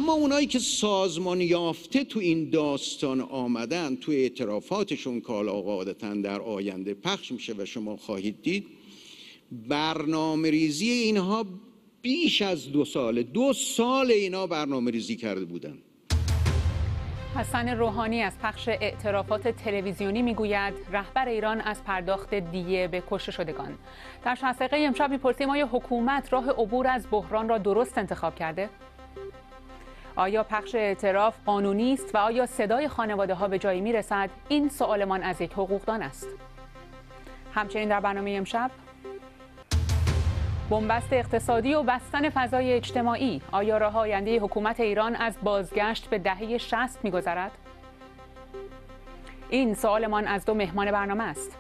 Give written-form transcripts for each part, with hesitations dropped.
اما اونایی که سازمان یافته تو این داستان آمدن، تو اعترافاتشون که قاعدتاً در آینده پخش میشه و شما خواهید دید، برنامه ریزی اینها بیش از 2 سال اینا برنامه ریزی کرده بودن. حسن روحانی از پخش اعترافات تلویزیونی میگوید رهبر ایران از پرداخت دیه به کشته شدگان. در 60 دقیقه امشب میپرسیم آیا حکومت راه عبور از بحران را درست انتخاب کرده؟ آیا پخش اعتراف قانونی است و آیا صدای خانواده ها به جایی میرسد؟ این سوالمان از یک حقوقدان است. همچنین در برنامه امشب بنبست اقتصادی و بستن فضای اجتماعی، آیا راه آینده حکومت ایران از بازگشت به دهه 60 می‌گذرد؟ این سوالمان از 2 مهمان برنامه است.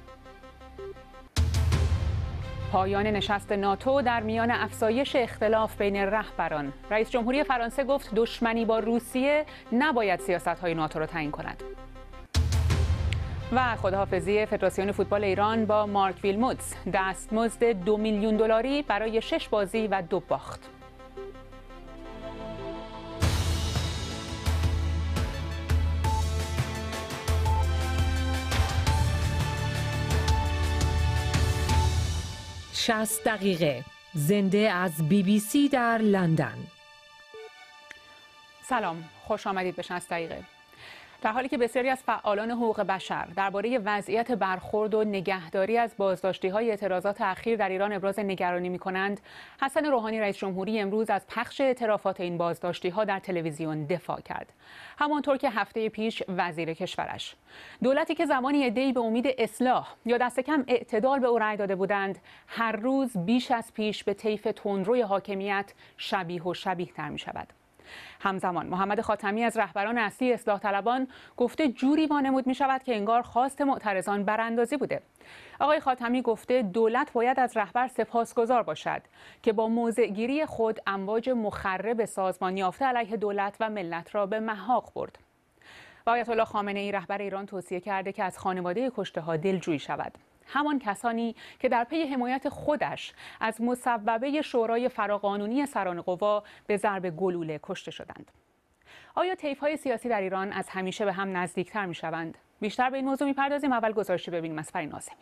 پایان نشست ناتو در میان افزایش اختلاف بین رهبران. رئیس جمهوری فرانسه گفت دشمنی با روسیه نباید سیاست‌های ناتو را تعیین کند. و خداحافظی فدراسیون فوتبال ایران با مارک ویلموتس، دستمزد 2 میلیون دلاری برای 6 بازی و 2 باخت. شصت دقیقه زنده از BBC در لندن. سلام، خوش آمدید به 60 دقیقه. در حالی که بسیاری از فعالان حقوق بشر درباره وضعیت برخورد و نگهداری از بازداشتی‌های اعتراضات اخیر در ایران ابراز نگرانی می‌کنند، حسن روحانی رئیس جمهوری امروز از پخش اعترافات این بازداشتی‌ها در تلویزیون دفاع کرد. همانطور که هفته پیش وزیر کشورش. دولتی که زمانی عده‌ای به امید اصلاح یا دست کم اعتدال به او رأی داده بودند، هر روز بیش از پیش به طیف تندروی حاکمیت شبیه و شبیه‌تر می‌شود. همزمان محمد خاتمی از رهبران اصلی اصلاح طلبان گفته جوری وانمود می شود که انگار خواست معترضان براندازی بوده. آقای خاتمی گفته دولت باید از رهبر سپاسگزار باشد که با موضع‌گیری خود امواج مخرب سازمان یافته علیه دولت و ملت را به محاق برد. و آیت الله خامنه‌ای رهبر ایران توصیه کرده که از خانواده کشته‌ها دلجویی شود. همان کسانی که در پی حمایت خودش از مصوبه شورای فراقانونی سران قوا به ضرب گلوله کشته شدند. آیا طیف‌های سیاسی در ایران از همیشه به هم نزدیکتر می‌شوند؟ بیشتر به این موضوع می‌پردازیم. اول گزارشی ببینیم از فرین ناظمی.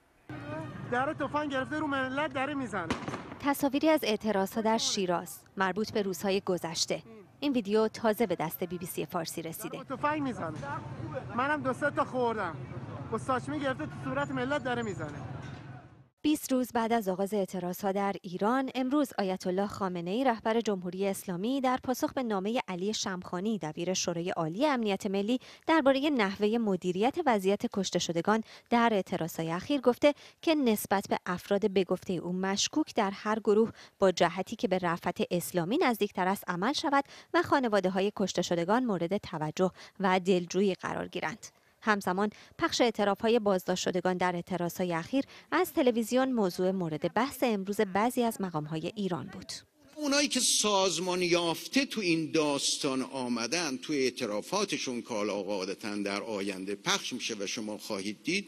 در تفنگ گرفته رو ملت داره میزنه. تصاویری از اعتراضها در شیراز مربوط به روزهای گذشته. این ویدیو تازه به دست BBC فارسی رسیده. تفنگ میزنه. منم 2 تا خوردم. با ساچمه گرفته تو صورت ملت داره میزنه. 20 روز بعد از آغاز اعتراضها در ایران، امروز آیت الله خامنه‌ای رهبر جمهوری اسلامی در پاسخ به نامه علی شمخانی دبیر شورای عالی امنیت ملی درباره نحوه مدیریت وضعیت کشته شدگان در اعتراضهای اخیر گفته که نسبت به افراد به گفته او مشکوک در هر گروه با جهتی که به رفعت اسلامی نزدیکتر است عمل شود و خانواده‌های کشته شدگان مورد توجه و دلجویی قرار گیرند. همزمان پخش اعتراف‌های بازداشت شدگان در اعتراضهای اخیر از تلویزیون موضوع مورد بحث امروز بعضی از مقام‌های ایران بود. اونایی که سازمان یافته تو این داستان آمدن، تو اعترافاتشون که قاعدتاً در آینده پخش میشه و شما خواهید دید،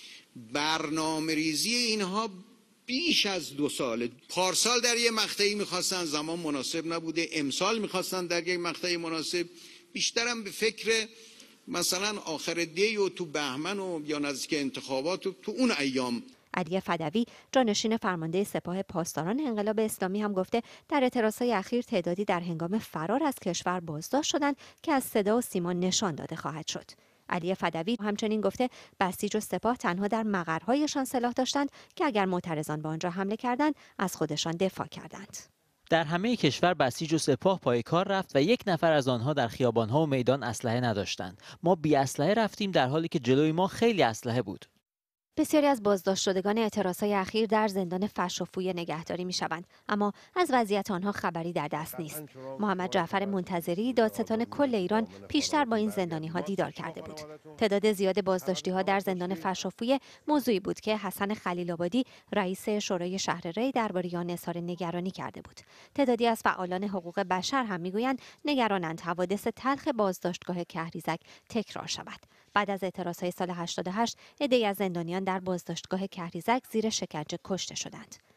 برنامه ریزی اینها بیش از 2 ساله. پارسال در یه مقطعی میخواستن، زمان مناسب نبوده. امسال میخواستن در یک مقطعی مناسب. بیشترم به فکر مثلا آخر دی و تو بهمن و یا نزدیک انتخابات و تو اون ایام. علی فدوی جانشین فرمانده سپاه پاسداران انقلاب اسلامی هم گفته در اعتراضهای اخیر تعدادی در هنگام فرار از کشور بازداشت شدند که از صدا و سیما نشان داده خواهد شد. علی فدوی همچنین گفته بسیج و سپاه تنها در مقرهایشان سلاح داشتند که اگر معترضان به آنجا حمله کردند از خودشان دفاع کردند. در همه کشور بسیج و سپاه پای کار رفت و 1 نفر از آنها در خیابان‌ها و میدان اسلحه نداشتند. ما بی اسلحه رفتیم در حالی که جلوی ما خیلی اسلحه بود. بسیاری از بازداشت شدگان اعتراضهای اخیر در زندان فش و فویه نگهداری می‌شوند، اما از وضعیت آنها خبری در دست نیست. محمد جعفر منتظری دادستان کل ایران پیشتر با این زندانی‌ها دیدار کرده بود. تعداد زیاد بازداشتی‌ها در زندان فش و فویه موضوعی بود که حسن خلیل‌آبادی رئیس شورای شهر ری درباره آن اظهار نگرانی کرده بود. تعدادی از فعالان حقوق بشر هم می‌گویند نگرانند حوادث تلخ بازداشتگاه کهریزک تکرار شود. بعد از اعتراضهای سال 88 عده‌ای از زندانیان در بازداشتگاه کهریزک زیر شکنجه کشته شدند.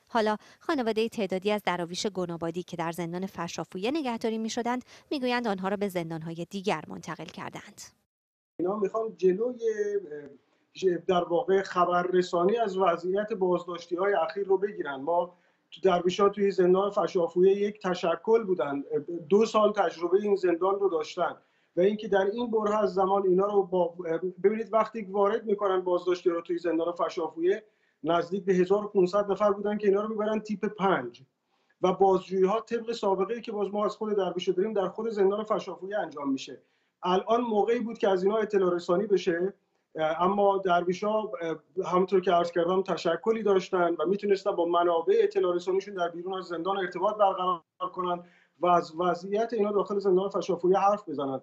حالا خانواده تعدادی از دراویش گنابادی که در زندان فشافویه نگهداری می‌شدند می‌گویند آنها را به زندان‌های دیگر منتقل کردند. اینا میخوان جلوی در واقع خبررسانی از وضعیت بازداشتی‌های اخیر رو بگیرن. ما درویش‌ها توی زندان فشافویه یک تشکل بودن، 2 سال تجربه این زندان رو داشتن و اینکه در این بره از زمان اینا رو ببینید وقتی وارد میکنن بازداشتی رو توی زندان فشافویه نزدیک به 1500 نفر بودن که اینا رو میبرن تیپ 5 و بازجویی‌ها طبق سابقه‌ای که باز ما از خود درویش‌ها داریم در خود زندان فشافویه انجام میشه. الان موقعی بود که از اینا اطلاع رسانی بشه، اما درویش‌ها همونطور که عرض کردم تشکلی داشتن و میتونستن با منابع اطلاع رسانیشون در بیرون از زندان ارتباط برقرار کنن و از وضعیت اینا داخل زندان فشافویه حرف بزنن.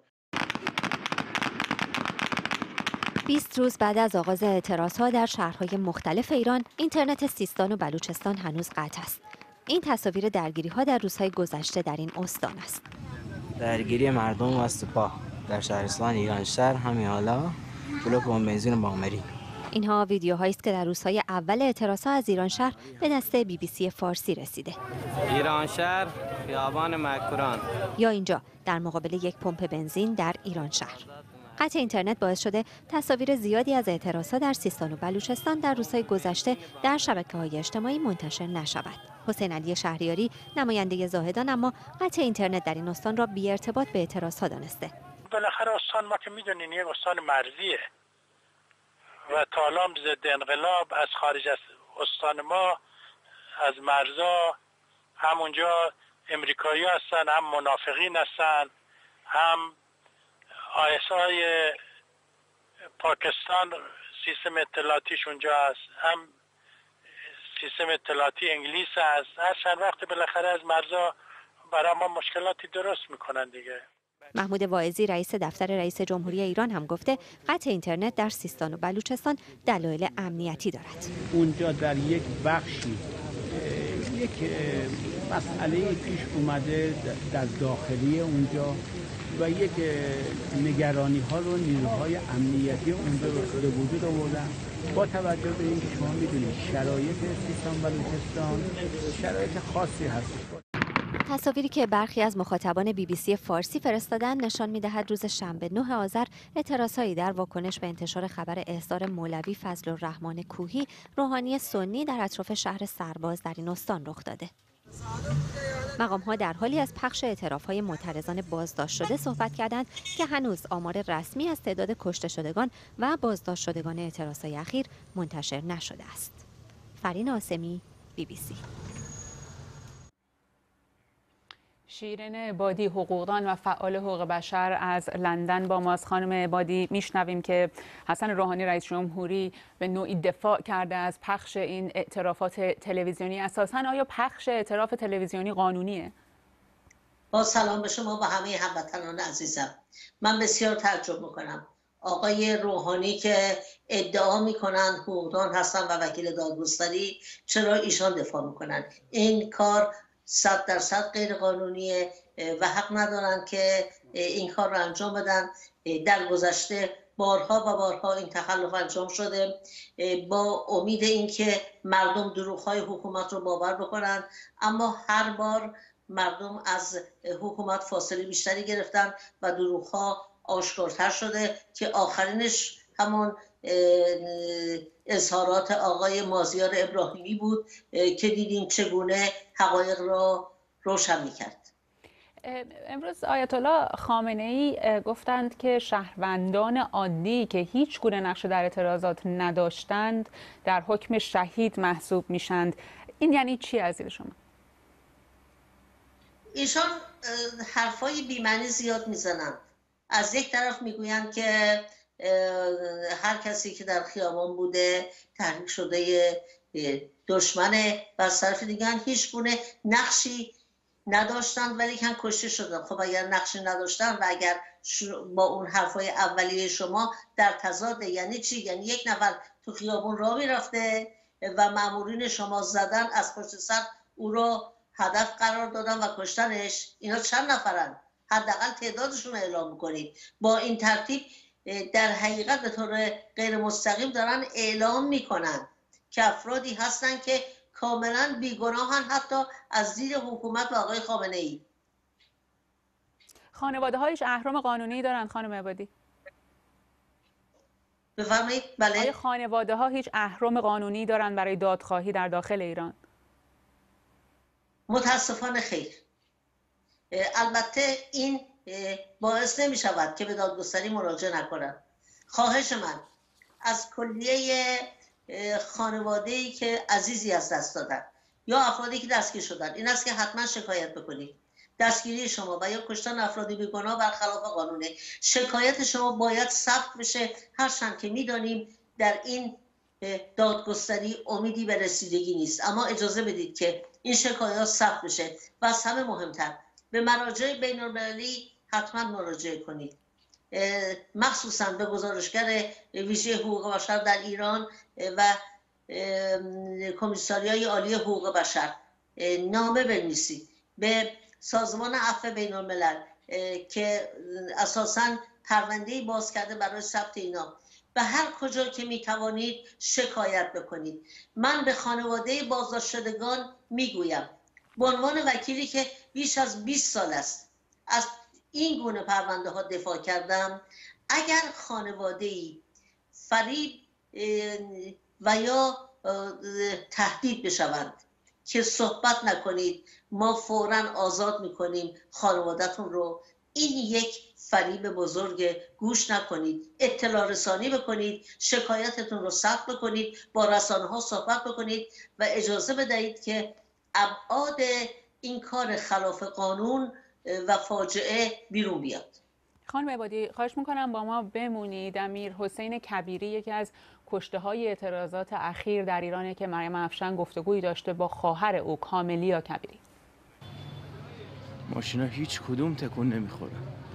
20 روز بعد از آغاز اعتراضها در شهرهای مختلف ایران، اینترنت سیستان و بلوچستان هنوز قطع است. این تصاویر درگیری‌ها در روزهای گذشته در این استان است. درگیری مردم و سپاه در شهرستان ایرانشهر، همین حالا جلو پمپ بنزین باغمری. اینها ویدیوهایی است که در روزهای اول اعتراضها از ایرانشهر به دست BBC فارسی رسیده. ایرانشهر، خیابان مکران. یا اینجا در مقابل یک پمپ بنزین در ایرانشهر. قطع اینترنت باعث شده تصاویر زیادی از اعتراضها در سیستان و بلوچستان در روزهای گذشته در شبکه‌های اجتماعی منتشر نشود. حسین علی شهریاری نماینده زاهدان اما قطع اینترنت در این استان را بی ارتباط به اعتراضها دانسته. بالاخره استان ما که میدونین یک استان مرزیه و تا الان ضد انقلاب از خارج از استان ما از مرزا همونجا امریکایی هستن، هم منافقین هستن، هم آیسای پاکستان سیستم اطلاعاتیش اونجا هست، هم سیستم اطلاعاتی انگلیس هست. هر چند وقت بالاخره از مرزا برای ما مشکلاتی درست میکنن دیگه. محمود واعظی رئیس دفتر رئیس جمهوری ایران هم گفته قطع اینترنت در سیستان و بلوچستان دلایل امنیتی دارد. اونجا در یک بخشی یک مسئله پیش اومده در داخلی اونجا و یک نگرانی ها رو نیروهای امنیتی اونجا رو به وجود آوردن. با توجه به اینکه شما میدونید شرایط سیستان بلوچستان شرایط خاصی هست. تصاویری که برخی از مخاطبان BBC فارسی فرستادند نشان می‌دهد روز شنبه 9 آذر اعتراضهایی در واکنش به انتشار خبر احضار مولوی فضل‌الرحمن کوهی روحانی سنی در اطراف شهر سرباز در این استان رخ داده. مقام‌ها در حالی از پخش اعتراف‌های معترضان بازداشت شده صحبت کردند که هنوز آمار رسمی از تعداد کشته شدگان و بازداشت شدگان اعتراض‌های اخیر منتشر نشده است. فرین آسمی، BBC. شیرین عبادی حقوقدان و فعال حقوق بشر از لندن با ماست. خانم عبادی، میشنویم که حسن روحانی رئیس جمهوری به نوعی دفاع کرده از پخش این اعترافات تلویزیونی. اساساً آیا پخش اعتراف تلویزیونی قانونیه؟ با سلام به شما و همه هموطنان عزیزم. من بسیار تعجب میکنم آقای روحانی که ادعا میکنن حقوقدان هستن و وکیل دادگستری، چرا ایشان دفاع میکنن؟ این کار 100% غیر قانونیه و حق ندارن که این کار رو انجام بدن. در گذشته بارها و بارها این تخلف انجام شده با امید اینکه مردم دروغ‌های حکومت رو باور بکنن، اما هر بار مردم از حکومت فاصله بیشتری گرفتن و دروغ‌ها آشکارتر شده که آخرینش همون اظهارات آقای مازیار ابراهیمی بود که دیدیم چگونه حقایق را روشن می‌کرد. امروز آیت الله خامنه‌ای گفتند که شهروندان عادی که هیچ گونه نقش در اعتراضات نداشتند در حکم شهید محسوب میشند. این یعنی چی از دید شما؟ ایشان حرفای بی‌معنی زیاد میزنند. از یک طرف میگویند که هر کسی که در خیابان بوده تحریک شده دشمنه و از طرف دیگه هیچ گونه نقشی نداشتند ولی کن کشته شدن. خب اگر نقشی نداشتن و اگر با اون حرفای اولیه شما در تضاد، یعنی چی؟ یعنی یک نفر تو خیابون راه میرفته و مامورین شما زدن از پشت سر او رو هدف قرار دادن و کشتنش. اینا چند نفرن؟ حداقل تعدادشون رو اعلام میکنید. با این ترتیب در حقیقت به طور غیر مستقیم دارن اعلام میکنن که افرادی هستن که کاملا بیگناهن، حتی از دید حکومت و آقای خامنه‌ای. خانواده هایش اهرم قانونی دارند خانم عبادی؟ بفرمایید. بله. آیا خانواده ها هیچ اهرم قانونی دارند برای دادخواهی در داخل ایران؟ متاسفانه خیر. البته این باعث نمی شود که به دادگستری مراجعه نکنند. خواهش من از کلیه خانواده‌ای که عزیزی از دست دادن یا افرادی که دستگیر شدن این است که حتما شکایت بکنید. دستگیری شما و یا کشتن افرادی بیگناه برخلاف قانونه، شکایت شما باید ثبت بشه، هرچند که میدانیم در این دادگستری امیدی به رسیدگی نیست، اما اجازه بدید که این شکایات ثبت بشه و از همه مهمتر به مراجع بین‌المللی حتما مراجعه کنید، مخصوصا به گزارشگر ویژه حقوق بشر در ایران و کمیساریای عالی حقوق بشر نامه بنویسید به سازمان عفو بین‌الملل که اساساً پرونده‌ای باز کرده برای ثبت اینا و هر کجا که میتوانید شکایت بکنید. من به خانواده بازداشت شدگان میگویم به عنوان وکیلی که بیش از 20 سال است از این گونه پرونده ها دفاع کردم، اگر خانواده‌ای فریب و یا تهدید بشوند که صحبت نکنید ما فوراً آزاد میکنیم خانواده‌تون رو، این یک فریب بزرگ، گوش نکنید، اطلاع رسانی بکنید، شکایتتون رو ثبت بکنید، با رسانه‌ها صحبت بکنید و اجازه بدهید که ابعاد این کار خلاف قانون و فاجعه بیرون بیاد. خانم عبادی خواهش میکنم با ما بمونید. امیرحسین کبیری یکی از کشته های اعتراضات اخیر در ایرانه که مریم افشین گفتگویی داشته با خواهر او کاملیا کبیری. ماشینا هیچ کدوم تکون نمیخوره.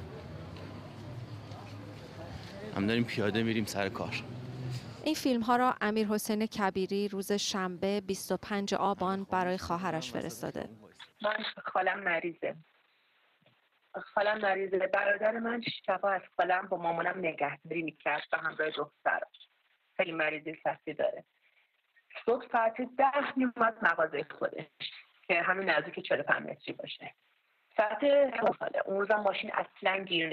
هم داریم پیاده میریم سر کار. این فیلم ها را امیرحسین کبیری روز شنبه 25 آبان برای خواهرش فرستاده. من خالم مریضه. برادر من شبا از خالم با مامانم نگهداری میکرد و همراه دختراش. خیلی مریضی سختی داره. صبح ساعت 10 میومد مغازه خودش که همین نزدیک 45 متری باشه. ساعت 9 ساله. اون روزا ماشین اصلا گیر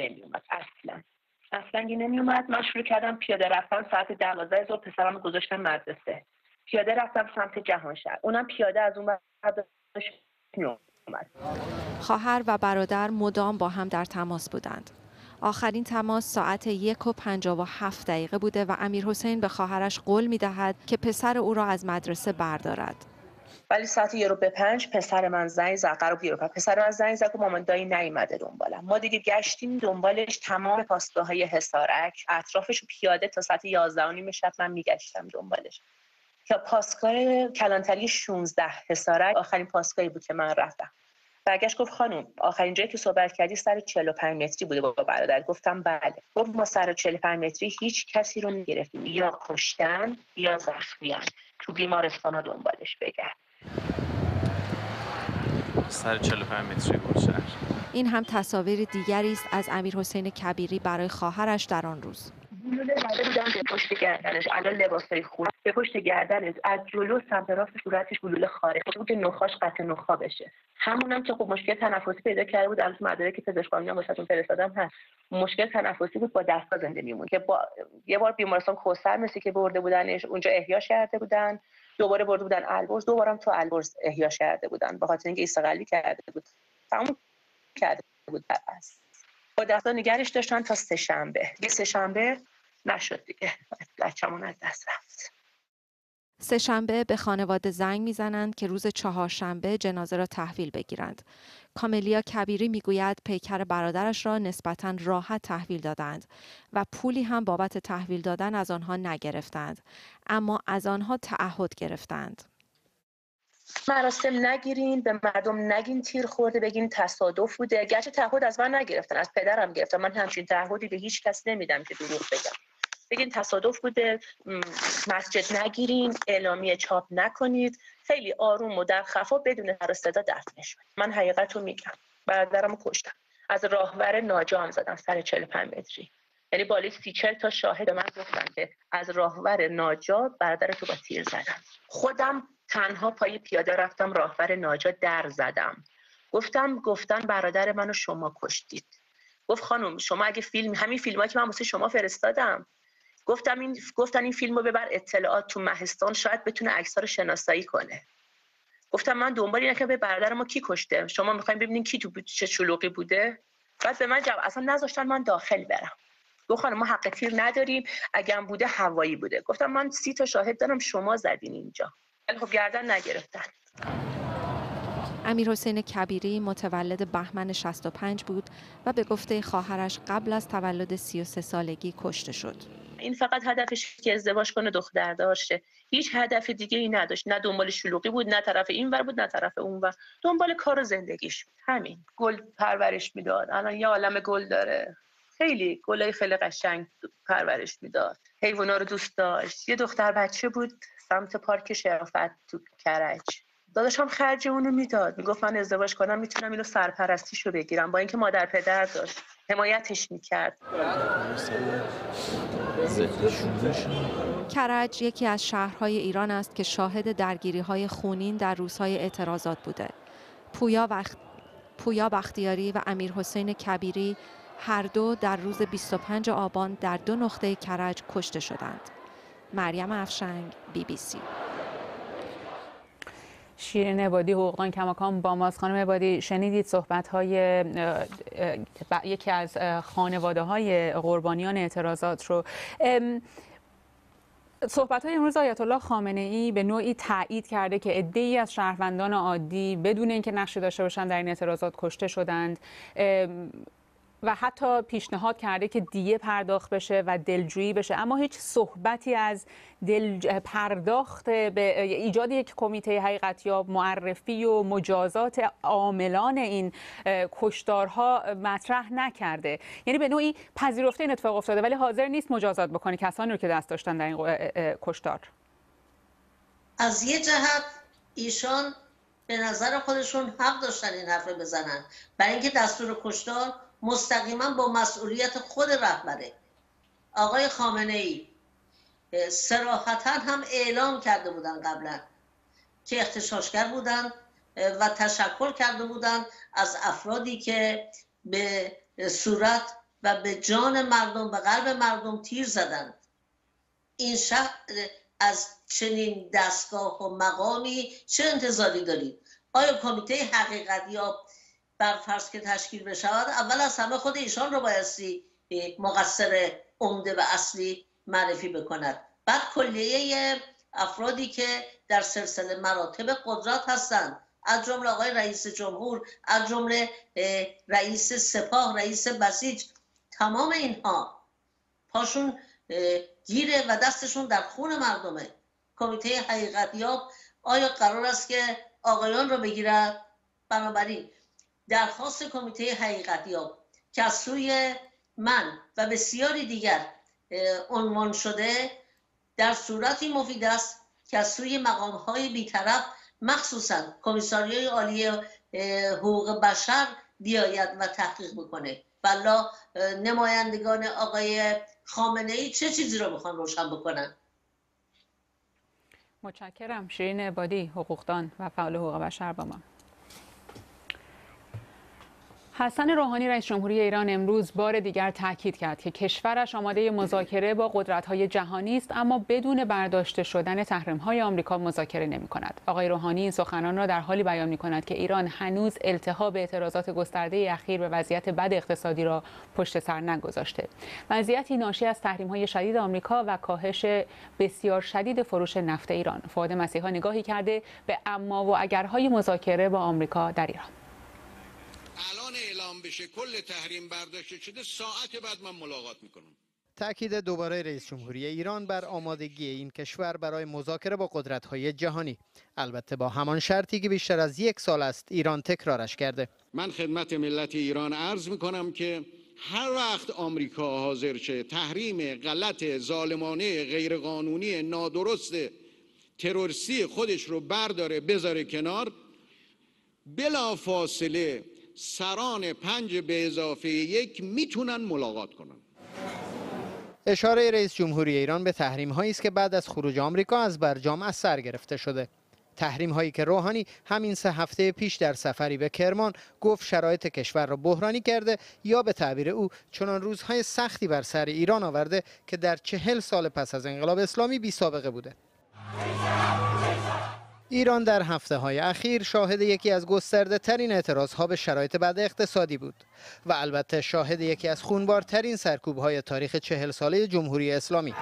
نمیومد. من شروع کردم پیاده رفتن. ساعت 12 ظهر پسرم گذاشتم مدرسه. پیاده رفتم سمت جهانشهر. اونم پیاده از اون بعد میومد. خواهر و برادر مدام با هم در تماس بودند. آخرین تماس ساعت 1:57 بوده و امیرحسین به خواهرش قول می‌دهد که پسر او را از مدرسه بردارد. ولی ساعت 1:05 پسر من زنگ زد. پسر من زنگ زد که مامان دایی نیومده دنبالم. ما دیگه گشتیم دنبالش تمام پاسگاه‌های حصارک، اطرافش پیاده تا ساعت 11:30 شب من میگشتم دنبالش. تا پاسگاه کلانتری 16 حصارک آخرین پاسگاهی بود که من رفتم. برگشت گفت خانم آخرین جایی که صحبت کردی سر 45 متری بوده با برادر. گفتم بله. گفت ما سر 45 متری هیچ کسی رو نگرفتیم، یا کشتن یا زخمیان، تو بیمارستان دنبالش بگرد. سر 45 متری بود شهر. این هم تصاویر دیگری است از امیرحسین کبیری برای خواهرش در آن روز. گلوله زده بودن به پشت گردنش، الان لباسای خون به پشت گردنش، از جلو سمت راست صورتش گلوله خارج بود، نخاش قطع نخا بشه. همونم که خب مشکل تنفسی پیدا کرده بود، از مدارک پزشکانی واسهتون فرستادم هست. مشکل تنفسی بود، با دستا زنده میمون که یه بار بیمارستان کوثر مسی که برده بودنش اونجا احیاش کرده بودن، دوباره برده بودن البرز، دوبارم تو البرز احیاش کرده بودن به خاطر اینکه استقلالی کرده بود. تموم کرده بود بس. با دستا نگرش داشتن تا سه شنبه نشد دیگه. بچه‌مون از دست رفت. سه شنبه به خانواده زنگ میزنند که روز چهارشنبه جنازه را تحویل بگیرند. کاملیا کبیری میگوید پیکر برادرش را نسبتاً راحت تحویل دادند و پولی هم بابت تحویل دادن از آنها نگرفتند، اما از آنها تعهد گرفتند. مراسم نگیرین، به مردم نگین تیر خورده، بگین تصادف بوده. گرچه تعهد از من نگرفتن، از پدرم گرفتن. من همچین تعهدی به هیچ کس نمیدم که دروغ بگم. بگین تصادف بوده، مسجد نگیرین، اعلامیه چاپ نکنید. خیلی آروم و در خفا بدون سر و صدا دفنش کنید. من حقیقت رو میگم. برادرمو کشتم. از راهور ناجام زدم سر 45 متری. یعنی بالای 30-40 تا شاهد به من گفتن که از راهور ناجا برادرتو با تیر زدن. خودم تنها پای پیاده رفتم راهور ناجا در زدم. گفتن برادر منو شما کشتید. گفت خانم شما اگه همین فیلمایی که من واسه شما فرستادم، گفتن این فیلمو ببر اطلاعات تو مهستان، شاید بتونه عکس‌ها رو شناسایی کنه. گفتم من دنبال اینه که به برادر ما کی کشته، شما می‌خواید ببینین کی تو چه شلوغی بوده. بعد به من جواب اصلا نذاشتن من داخل برم. گفت خانم ما حق تیر نداریم، اگه هم بوده هوایی بوده. گفتم من 30 تا شاهد دارم، شما زدین اینجا. ولی خب گردن نگرفتن. امیرحسین کبیری متولد بهمن 65 بود و به گفته خواهرش قبل از تولد 33 سالگی کشته شد. این فقط هدفش که ازدواج کنه، دختر داشته، هیچ هدف دیگه ای نداشت. نه دنبال شلوغی بود، نه طرف این ور بود، نه طرف اون ور. دنبال کار و زندگیش بود. همین. گل پرورش میداد. الان یه عالمه گل داره. خیلی گلای خیلی قشنگ پرورش میداد. حیونا رو دوست داشت. یه دختر بچه بود سمت پارک شرافت تو کرج. داداشم خرج اونو میداد. میگفت من ازدواج کنم میتونم اینو سرپرستیشو بگیرم، با اینکه مادر پدر داشت. حمایتش میکرد. کرج یکی از شهرهای ایران است که شاهد درگیری‌های خونین در روزهای اعتراضات بوده. پویا بختیاری و امیرحسین کبیری هر دو در روز 25 آبان در 2 نقطه کرج کشته شدند. مریم افشنگ، BBC. شیرین عبادی حقوقدان کماکان با ماست. خانم عبادی شنیدید صحبت‌های یکی از خانواده‌های قربانیان اعتراضات رو. صحبت‌های امروز آیت الله خامنه‌ای به نوعی تایید کرده که عده‌ای از شهروندان عادی بدون اینکه نقشی داشته باشند در این اعتراضات کشته شدند و حتی پیشنهاد کرده که دیه پرداخت بشه و دلجویی بشه، اما هیچ صحبتی از پرداخت به ایجاد یک کمیته حقیقتیاب، معرفی و مجازات عاملان این کشتارها مطرح نکرده. یعنی به نوعی پذیرفته این اتفاق افتاده ولی حاضر نیست مجازات بکنه کسانی رو که دست داشتن در این کشتار. از یه جهت ایشان به نظر خودشون حق داشتن این حرف بزنن، برای اینکه دستور کشتار مستقیما با مسئولیت خود رهبره. آقای خامنه‌ای صراحتاً هم اعلام کرده بودن قبلا که اغتشاشگر بودن و تشکر کرده بودن از افرادی که به صورت و به جان مردم، به قلب مردم تیر زدند. این شهر از چنین دستگاه و مقامی چه انتظاری دارید؟ آیا کمیته حقیقتیاب بر فرض که تشکیل بشود، اول از همه خود ایشان رو بایستی مقصر عمده و اصلی معرفی بکند، بعد کلیه افرادی که در سلسله مراتب قدرت هستند، از جمله آقای رئیس جمهور، از جمله رئیس سپاه، رئیس بسیج، تمام اینها پاشون گیره و دستشون در خون مردمه. کمیته حقیقتیاب آیا قرار است که آقایان رو بگیرد؟ بنابراین درخواست کمیته حقیقتیاب که از سوی من و بسیاری دیگر عنوان شده در صورتی مفید است که از سوی مقام‌های بی‌طرف، مخصوصاً کمیساریای عالی حقوق بشر بیاید و تحقیق بکنه. والله نمایندگان آقای خامنه‌ای چه چیزی رو میخوان روشن بکنن؟ متشکرم. شیرین عبادی حقوقدان و فعال حقوق بشر با ما. حسن روحانی رئیس جمهوری ایران امروز بار دیگر تاکید کرد که کشورش آماده مذاکره با قدرت‌های جهانی است، اما بدون برداشته شدن تحریم‌های آمریکا مذاکره نمی‌کند. آقای روحانی این سخنان را در حالی بیان می‌کند که ایران هنوز التهاب اعتراضات گسترده اخیر به وضعیت بد اقتصادی را پشت سر نگذاشته. وضعیتی ناشی از تحریم‌های شدید آمریکا و کاهش بسیار شدید فروش نفت ایران. فؤاد مسیحا نگاهی کرده به اما و اگرهای مذاکره با آمریکا در ایران. الان اعلام بشه کل تحریم برداشته شده، ساعت بعد من ملاقات میکنم. تاکید دوباره رئیس جمهوری ایران بر آمادگی این کشور برای مذاکره با قدرت‌های جهانی، البته با همان شرطی که بیشتر از 1 سال است ایران تکرارش کرده. من خدمت ملت ایران عرض میکنم که هر وقت آمریکا حاضر شه تحریم غلط، ظالمانه، غیرقانونی، نادرست، تروریستی خودش رو برداره بذاره کنار، بلافاصله سران 5 به اضافه 1 میتونن ملاقات کنن. اشاره رئیس جمهوری ایران به تحریم هایی است که بعد از خروج آمریکا از برجام از سر گرفته شده. تحریم هایی که روحانی همین 3 هفته پیش در سفری به کرمان گفت شرایط کشور را بحرانی کرده یا به تعبیر او چنان روزهای سختی بر سر ایران آورده که در 40 سال پس از انقلاب اسلامی بی سابقه بوده. ایران در هفته‌های اخیر شاهد یکی از گسترده‌ترین اعتراضها به شرایط بد اقتصادی بود و البته شاهد یکی از خونبارترین سرکوب‌های تاریخ 40 ساله جمهوری اسلامی.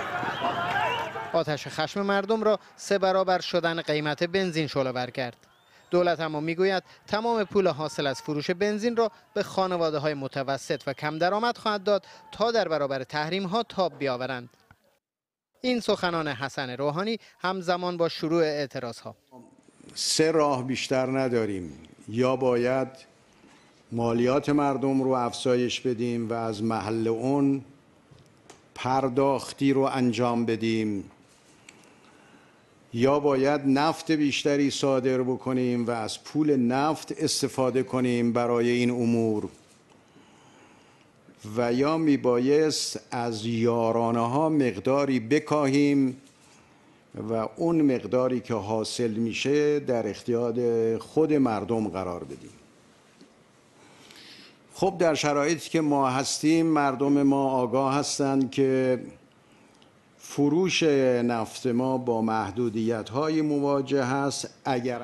آتش خشم مردم را 3 برابر شدن قیمت بنزین شعله‌ور کرد. دولت اما میگوید تمام پول حاصل از فروش بنزین را به خانواده‌های متوسط و کم درآمد خواهد داد تا در برابر تحریم‌ها تاب بیاورند. این سخنان حسن روحانی همزمان با شروع اعتراضها. 3 راه بیشتر نداریم. یا باید مالیات مردم رو افزایش بدیم و از محل اون پرداختی رو انجام بدیم، یا باید نفت بیشتری صادر بکنیم و از پول نفت استفاده کنیم برای این امور، و یا میبایست از یارانه ها مقداری بکاهیم و اون مقداری که حاصل میشه در اختیار خود مردم قرار بدیم. خب در شرایطی که ما هستیم مردم ما آگاه هستند که فروش نفت ما با محدودیت‌های مواجه است. اگر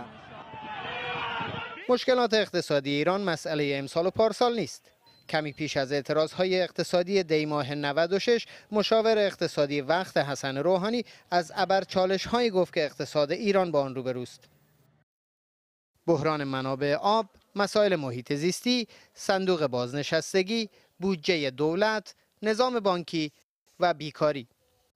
مشکلات اقتصادی ایران مسئله امسال و پارسال نیست. کمی پیش از اعتراضهای اقتصادی دی ماه 96 مشاور اقتصادی وقت حسن روحانی از ابر چالش‌هایی گفت که اقتصاد ایران با آن روبروست. بحران منابع آب، مسائل محیط زیستی، صندوق بازنشستگی، بودجه دولت، نظام بانکی و بیکاری.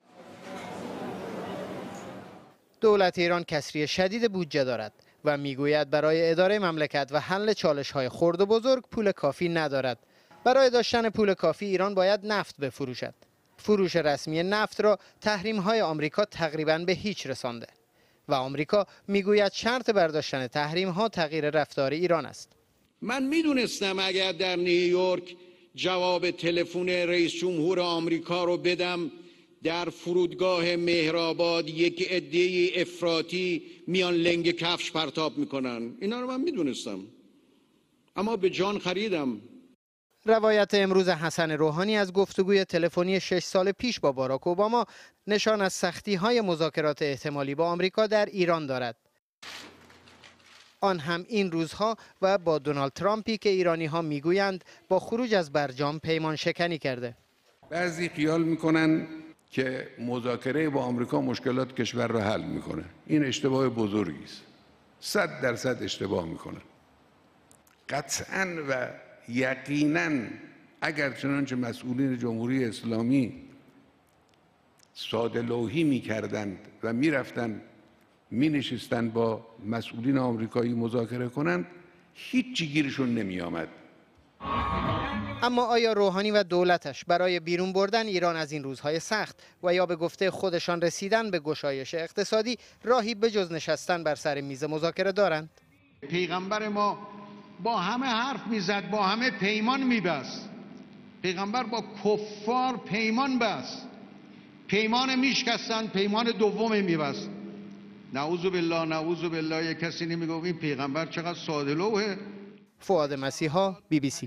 دولت ایران کسری شدید بودجه دارد و میگوید برای اداره مملکت و حل چالش‌های خرد و بزرگ پول کافی ندارد. برای داشتن پول کافی ایران باید نفت بفروشد. فروش رسمی نفت را تحریم‌های آمریکا تقریباً به هیچ رسانده و آمریکا میگوید شرط برداشتن تحریم‌ها تغییر رفتار ایران است. من میدونستم اگر در نیویورک جواب تلفن رئیس جمهور آمریکا رو بدم در فرودگاه مهرآباد یک عده افراطی میان لنگ کفش پرتاب میکنن. اینا رو من میدونستم، اما به جان خریدم. روایت امروز حسن روحانی از گفتگوی تلفنی 6 سال پیش با باراک اوباما نشان از سختی‌های مذاکرات احتمالی با آمریکا در ایران دارد. آن هم این روزها و با دونالد ترامپی که ایرانی‌ها میگویند با خروج از برجام پیمان شکنی کرده. بعضی خیال میکنن که مذاکره با آمریکا مشکلات کشور را حل میکنه. این اشتباه بزرگی است. 100% اشتباه میکنن. قطعاً و یقیناً اگر چنانچه مسئولین جمهوری اسلامی ساده لوحی میکردند و میرفتند مینشستند با مسئولین آمریکایی مذاکره کنند، هیچ گیرشون نمی آمد. اما آیا روحانی و دولتش برای بیرون بردن ایران از این روزهای سخت و یا به گفته خودشان رسیدن به گشایش اقتصادی راهی بجز نشستن بر سر میز مذاکره دارند؟ پیغمبر ما با همه حرف میزد، با همه پیمان میبست. پیغمبر با کفار پیمان بست، پیمان میشکستن، پیمان دوم میبست. نعوذ بالله نعوذ بالله. یک کسی نمیگفت این پیغمبر چقدر ساده لوحه. فؤاد مسیحا، BBC.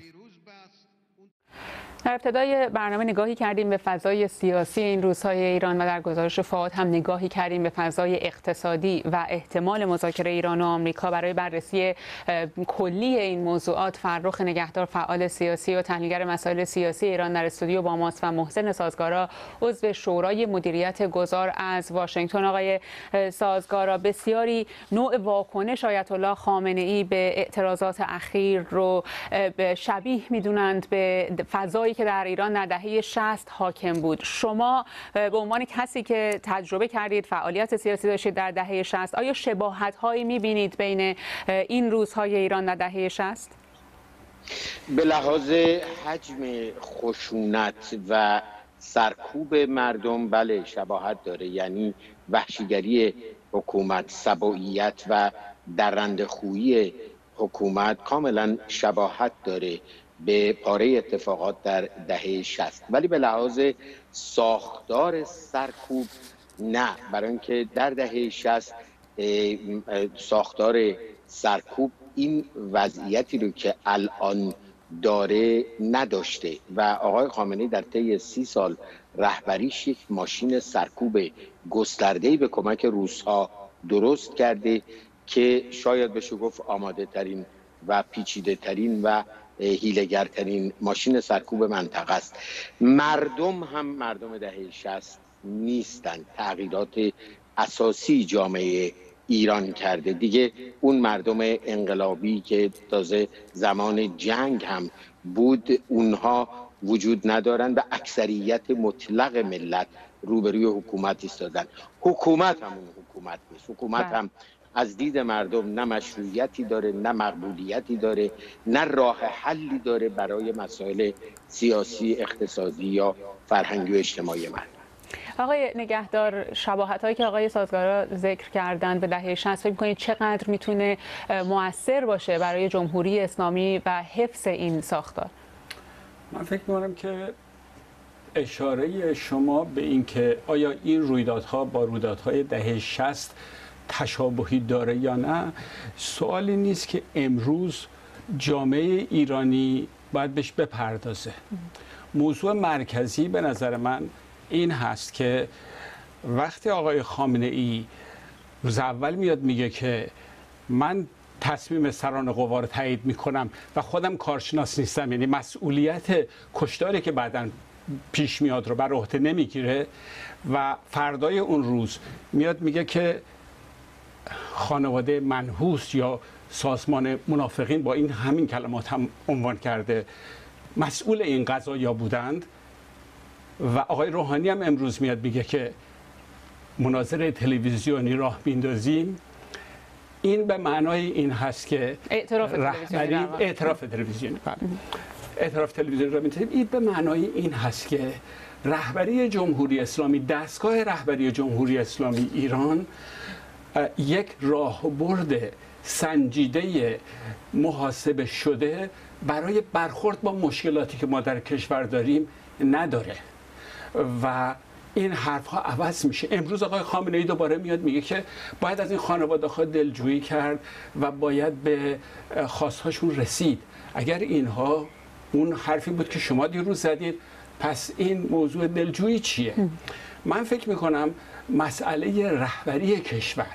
در ابتدای برنامه نگاهی کردیم به فضای سیاسی این روزهای ایران و در گزارش فؤاد هم نگاهی کردیم به فضای اقتصادی و احتمال مذاکره ایران و آمریکا. برای بررسی کلی این موضوعات فرخ نگهدار فعال سیاسی و تحلیلگر مسائل سیاسی ایران در استودیو با ماست و محسن سازگارا عضو شورای مدیریت گذار از واشنگتن. آقای سازگارا، بسیاری نوع واکنش آیت الله خامنه ای به اعتراضات اخیر رو شبیه میدونند به فضایی که در ایران در دهه 60 حاکم بود. شما به عنوان کسی که تجربه کردید، فعالیت سیاسی داشتید در دهه 60، آیا شباهت‌هایی می‌بینید بین این روزهای ایران در دهه 60؟ به لحاظ حجم خشونت و سرکوب مردم بله شباهت داره. یعنی وحشیگری حکومت، سبوییت و درنده‌خویی حکومت کاملا شباهت داره به پاره اتفاقات در دهه 60. ولی به لحاظ ساختار سرکوب نه، برای اینکه در دهه 60 ساختار سرکوب این وضعیتی رو که الان داره نداشته و آقای خامنه‌ای در طی 30 سال رهبریش یک ماشین سرکوب گسترده‌ای به کمک روس‌ها درست کرده که شاید بشه گفت آماده ترین و پیچیده ترین و هیله‌گرترین ماشین سرکوب منطقه است. مردم هم مردم دهه 60 نیستند. تغییرات اساسی جامعه ایران کرده دیگه. اون مردم انقلابی که تازه زمان جنگ هم بود اونها وجود ندارن و اکثریت مطلق ملت روبروی حکومت ایستادن. حکومت هم اون حکومت نیست. حکومت هم از دید مردم نه مشروعیتی داره، نه مقبولیتی داره، نه راه حلی داره برای مسائل سیاسی، اقتصادی یا فرهنگی و اجتماعی مردم. آقای نگهدار، شباهت‌هایی که آقای سازگارا ذکر کردن به دهه 60 فکر می‌کنید چقدر میتونه مؤثر باشه برای جمهوری اسلامی و حفظ این ساختار؟ من فکر می‌کنم که اشاره شما به این که آیا این رویدادها با رویدادهای دهه 60 تشابهی داره یا نه، سوالی نیست که امروز جامعه ایرانی باید بهش بپردازه. موضوع مرکزی به نظر من این هست که وقتی آقای خامنه‌ای روز اول میاد میگه که من تصمیم سران قوا رو تایید میکنم و خودم کارشناس نیستم، یعنی مسئولیت کشتاری که بعداً پیش میاد رو بر عهده نمیگیره و فردای اون روز میاد میگه که خانواده منحوس یا سازمان منافقین، با این همین کلمات هم عنوان کرده، مسئول این قضایا بودند. و آقای روحانی هم امروز میاد میگه که مناظره تلویزیونی راه میندازیم. این به معنای این هست که اعتراف تلویزیونی را میندازیم. این به معنای این هست که رهبری جمهوری اسلامی، دستگاه رهبری جمهوری اسلامی ایران یک راهبرد سنجیده محاسبه شده برای برخورد با مشکلاتی که ما در کشور داریم نداره و این حرف ها عوض میشه. امروز آقای خامنه‌ای دوباره میاد میگه که باید از این خانواده ها دلجویی کرد و باید به خواستهاشون رسید. اگر اینها اون حرفی بود که شما دیروز زدید، پس این موضوع دلجویی چیه؟ من فکر میکنم مسئله رهبری کشور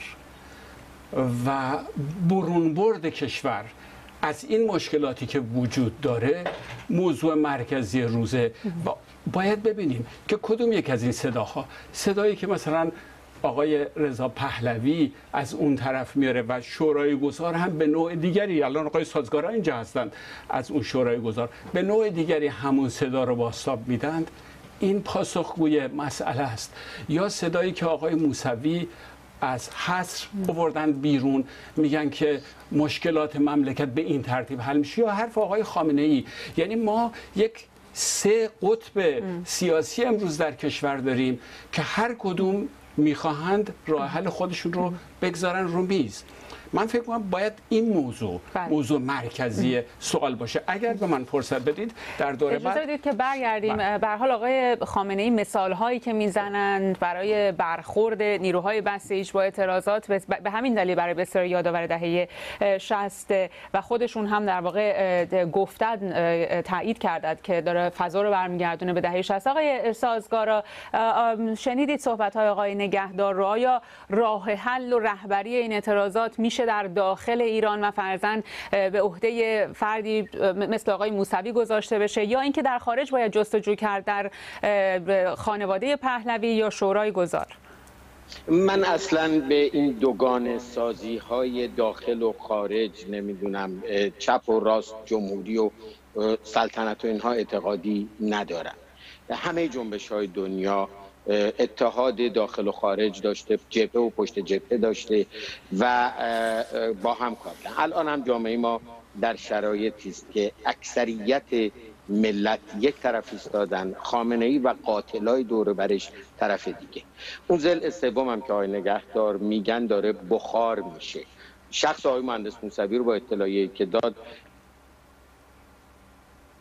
و برونبرد کشور از این مشکلاتی که وجود داره موضوع مرکزی روزه و باید ببینیم که کدوم یک از این صدایی که مثلا آقای رضا پهلوی از اون طرف میاره و شورای گذار هم به نوع دیگری، الان آقای سازگارا اینجا هستند، از اون شورای گذار به نوع دیگری همون صدا رو بازتاب میدند، این پاسخگوی مسئله است. یا صدایی که آقای موسوی از حصر آوردن بیرون میگن که مشکلات مملکت به این ترتیب حل میشه، یا حرف آقای خامنه‌ای. یعنی ما یک 3 قطب سیاسی امروز در کشور داریم که هر کدوم میخواهند راه حل خودشون رو بگذارن رو میز. من فکر کنم باید این موضوع مرکزی سوال باشه. اگر به من فرصت بدید در دوره بعد بدید که برگردیم. به هر حال آقای خامنه‌ای مثال هایی که میزنند برای برخورد نیروهای بسیج با اعتراضات به همین دلیل برای بسیار یادآور دهه 60 و خودشون هم در واقع گفتن تایید کردند که داره فضا رو برمیگردونه به دهه 60. آقای سازگارا، شنیدید صحبت های آقای نگهدار رو؟ آیا راه حل و رهبری این اعتراضات میشه در داخل ایران و فرضاً به عهده فردی مثل آقای موسوی گذاشته بشه، یا اینکه در خارج باید جستجو کرد در خانواده پهلوی یا شورای گذار؟ من اصلا به این دوگانه سازی های داخل و خارج، نمیدونم چپ و راست، جمهوری و سلطنت و اینها اعتقادی ندارم. همه جنبش های دنیا اتحاد داخل و خارج داشته، جبهه و پشت جبهه داشته و با هم کار کردن. الان هم جامعه ما در شرایطی است که اکثریت ملت یک طرف ایستادن، خامنه‌ای و قاتلای دور برش طرف دیگه. اون ضلع سوم هم که آقای نگهدار میگن داره بخار میشه. شخص آقای مهندس موسوی رو با اطلاعیه‌ای که داد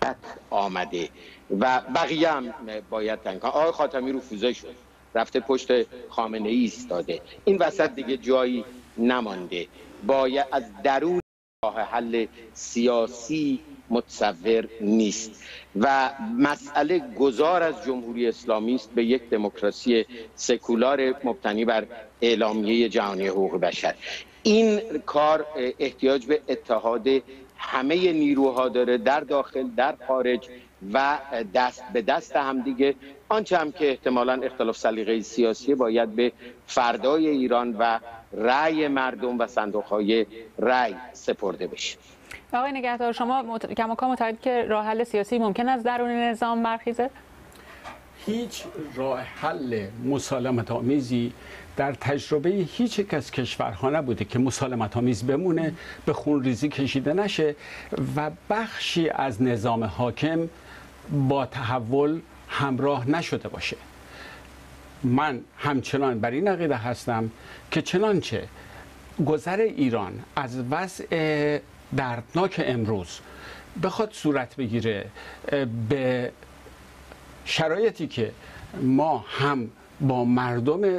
وحدت آمده و بقیه هم باید تنگ کنن. آقای خاتمی رفوزه شد، رفته پشت خامنه ای ایستاده، این وسط دیگه جایی نمانده. باید از درون راه حل سیاسی متصور نیست و مسئله گذار از جمهوری اسلامی است به یک دموکراسی سکولار مبتنی بر اعلامیه جهانی حقوق بشر. این کار احتیاج به اتحاد همه نیروها داره، در داخل، در خارج و دست به دست همدیگه. آنچه هم که احتمالاً اختلاف سلیقه سیاسی باید به فردای ایران و رأی مردم و صندوق‌های رأی سپرده بشه. آقای نگهدار، شما کماکان معتقد که راه حل سیاسی ممکن است درون نظام برخیزه؟ هیچ راه حل مسالمت آمیزی در تجربه هیچ یک از کشورها نبوده که مسالمت آمیز بمونه، به خونریزی کشیده نشه و بخشی از نظام حاکم با تحول همراه نشده باشه. من همچنان بر این عقیده هستم که چنانچه گذر ایران از وضع دردناک امروز بخواد صورت بگیره به شرایطی که ما هم با مردم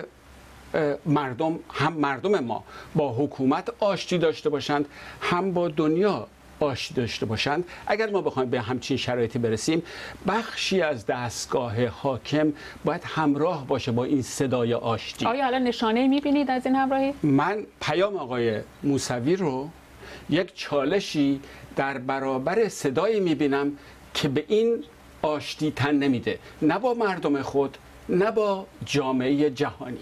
ما با حکومت آشتی داشته باشند، هم با دنیا آشتی داشته باشند، اگر ما بخوایم به همچین شرایطی برسیم، بخشی از دستگاه حاکم باید همراه باشه با این صدای آشتی. آیا حالا نشانه می‌بینید از این همراهی؟ من پیام آقای موسوی رو یک چالشی در برابر صدایی می‌بینم که به این آشتی تن نمیده، نه با مردم خود، نه با جامعه جهانی.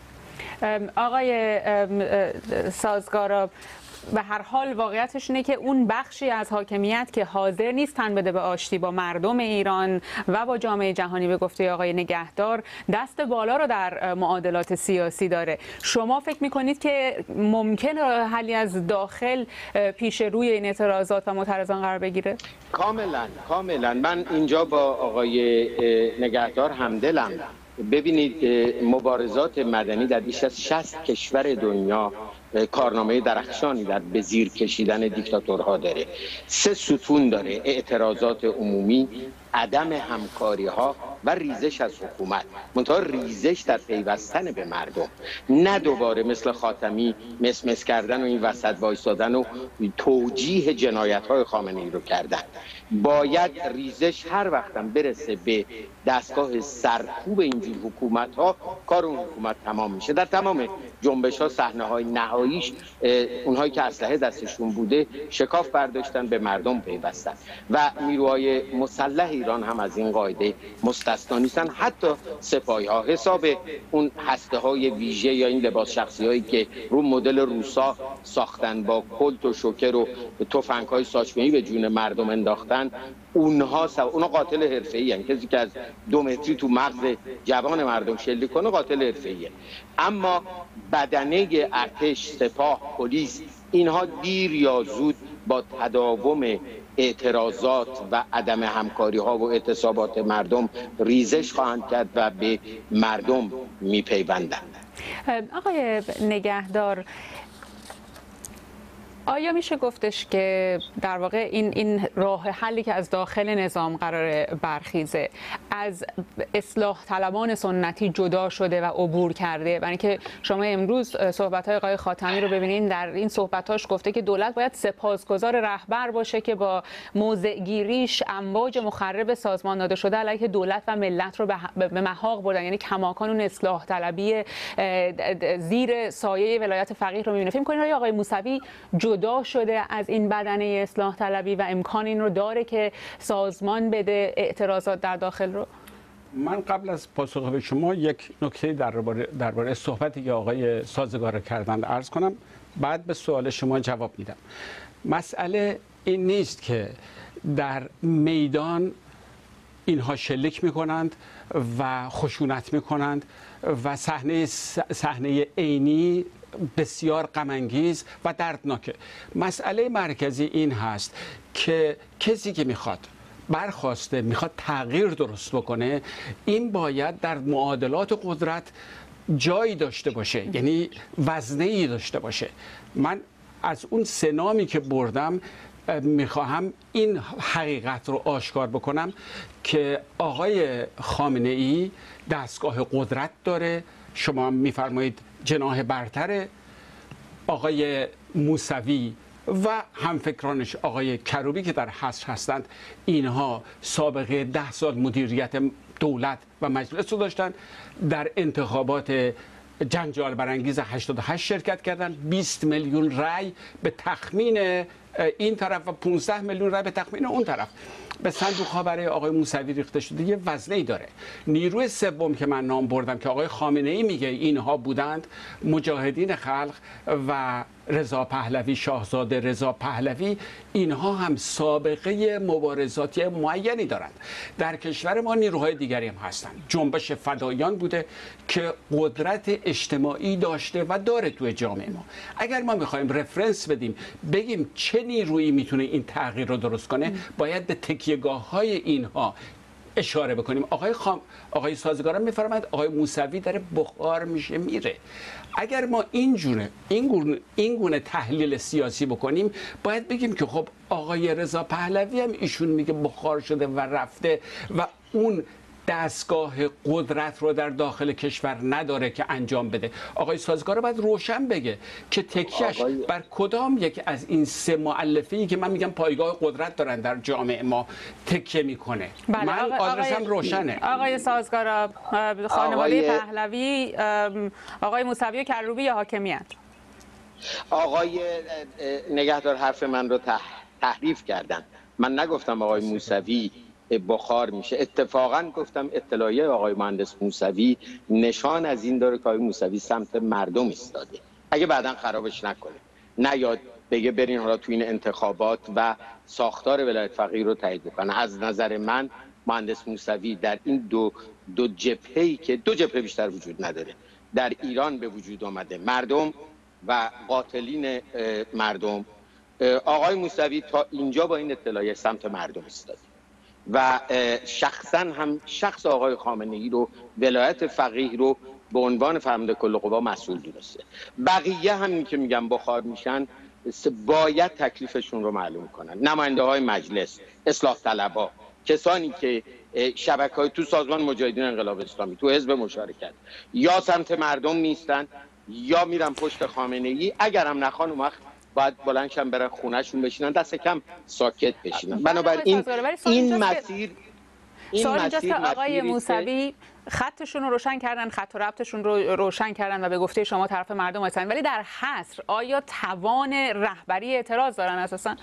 آقای سازگارا، به هر حال واقعیتش اینه که اون بخشی از حاکمیت که حاضر نیست تن بده به آشتی با مردم ایران و با جامعه جهانی، به گفته آقای نگهدار، دست بالا رو در معادلات سیاسی داره. شما فکر میکنید که ممکنه حلی از داخل پیش روی این اعتراضات و معترضان قرار بگیره؟ کاملا من اینجا با آقای نگهدار همدلم. ببینید، مبارزات مدنی در بیش از 60 کشور دنیا کارنامه درخشانی در به زیر کشیدن دیکتاتورها داره. 3 ستون داره: اعتراضات عمومی، عدم همکاری ها و ریزش از حکومت. منتها ریزش در پیوستن به مردم، نه دوباره مثل خاتمی مسمس کردن و این وسط وایسادن و توجیه جنایت های خامنه ای رو کردن. باید ریزش هر وقتم برسه به دستگاه سرکوب اینجور حکومت ها، کار اون حکومت تمام میشه. در تمام جنبش ها صحنه های نهاییش اونهایی که اسلحه دستشون بوده شکاف برداشتن، به مردم پیوستن و نیروهای مسلح ایران هم از این قاعده مستثنا نیستن. حتی سپاهی ها حساب اون هسته های ویژه یا این لباس شخصی هایی که رو مدل روسا ساختن با کلت و شوکر و تفنگ های ساچمه‌ای به جون مردم انداختن، اونها قاتل حرفه‌ای هستند. کسی که از 2 متری تو مغز جوان مردم شلیک کنه قاتل حرفه‌ایه. اما بدنه ارتش، سپاه، پلیس، اینها دیر یا زود با تداوم اعتراضات و عدم همکاری ها و اعتصابات مردم ریزش خواهند کرد و به مردم میپیوندند. آقای نگهدار، آیا میشه گفتش که در واقع این راه حلی که از داخل نظام قرار برخیزه از اصلاح طلبان سنتی جدا شده و عبور کرده؟ برای اینکه شما امروز صحبت‌های آقای خاتمی رو ببینید، در این صحبتاش گفته که دولت باید سپاسگزار رهبر باشه که با موضع‌گیریش امواج مخرب سازمان داده شده علیه دولت و ملت رو به محاق بردن. یعنی کماکان اون اصلاح طلبی زیر سایه ولایت فقیه رو می‌بینه. فکر می‌کنید آقای موسوی جدا شده از این بدنه اصلاح طلبی و امکان این رو داره که سازمان بده اعتراضات در داخل رو؟ من قبل از پاسخ به شما یک نکته درباره صحبتی که آقای سازگار کردند عرض کنم، بعد به سوال شما جواب میدم. مسئله این نیست که در میدان اینها شلیک میکنند و خشونت میکنند و صحنه عینی بسیار غم‌انگیز و دردناکه. مسئله مرکزی این هست که کسی که میخواد تغییر درست بکنه، این باید در معادلات قدرت جایی داشته باشه، یعنی وزنه‌ای داشته باشه. من از اون 3 نامی که بردم میخواهم این حقیقت رو آشکار بکنم که آقای خامنه ای دستگاه قدرت داره. شما میفرمایید جناح برتر، آقای موسوی و همفکرانش آقای کروبی که در حصر هستند، اینها سابقه 10 سال مدیریت دولت و مجلس رو داشتن. در انتخابات جنجال برانگیز 88 شرکت کردن. 20 میلیون رأی به تخمین این طرف و 15 میلیون رأی به تخمین اون طرف به صندوق ها برای آقای موسوی ریخته شده. یه وزنه‌ای داره. نیروی سوم که من نام بردم که آقای خامنه ای میگه اینها بودند، مجاهدین خلق و رضا پهلوی، شاهزاده رضا پهلوی، اینها هم سابقه مبارزاتی معینی دارند. در کشور ما نیروهای دیگری هم هستند. جنبش فدایان بوده که قدرت اجتماعی داشته و داره توی جامعه ما. اگر ما میخوایم رفرنس بدیم بگیم چه نیرویی میتونه این تغییر رو درست کنه، باید به تکیهگاه‌های اینها اشاره بکنیم. آقای سازگاران میفرمایند آقای موسوی داره بخار میشه میره. اگر ما این گونه تحلیل سیاسی بکنیم، باید بگیم که خب آقای رضا پهلوی هم ایشون میگه بخار شده و رفته و اون دستگاه قدرت رو در داخل کشور نداره که انجام بده. آقای سازگار باید روشن بگه که تکیهش بر کدام یک از این سه مؤلفه‌ای که من میگم پایگاه قدرت دارن در جامعه ما تکیه میکنه. بله، من آدرسم روشنه. آقای سازگار، خانواده پهلوی، آقای موسوی و کروبی یا حاکمیت؟ آقای نگهدار حرف من رو تحریف کردن. من نگفتم آقای موسوی بخار میشه. اتفاقا گفتم اطلاعیه آقای مهندس موسوی نشان از این داره که آقای موسوی سمت مردم ایستاده. اگه بعداً خرابش نکنه، نه یاد بگه برین حالا تو این انتخابات و ساختار ولایت فقیه رو تایید بکنه. از نظر من مهندس موسوی در این دو جبهه‌ای که دو جبهه بیشتر وجود نداره در ایران به وجود آمده، مردم و قاتلین مردم، آقای موسوی تا اینجا با این اطلاعیه سمت مردم ایستاده و شخصا هم شخص آقای خامنه ای رو، ولایت فقیه رو به عنوان فرمانده کل قوا مسئول دونسته. بقیه همین که میگم بخار میشن باید تکلیفشون رو معلوم کنن. نماینده های مجلس، اصلاح طلبها، کسانی که شبکه‌های تو سازمان مجاهدین انقلاب اسلامی، تو حزب مشارکت یا سمت مردم نیستن یا میرن پشت خامنه ای. اگر هم نخوان اون وقت باید بلندشن برن خونهشون بشینن، دست کم ساکت بشینن. بنابراین این مسیر اینجاست که آقای موسوی خطشون رو روشن کردن، خط و ربطشون رو روشن کردن و به گفته شما طرف مردم هستن، ولی در حصر آیا توان رهبری اعتراض دارن اساسا؟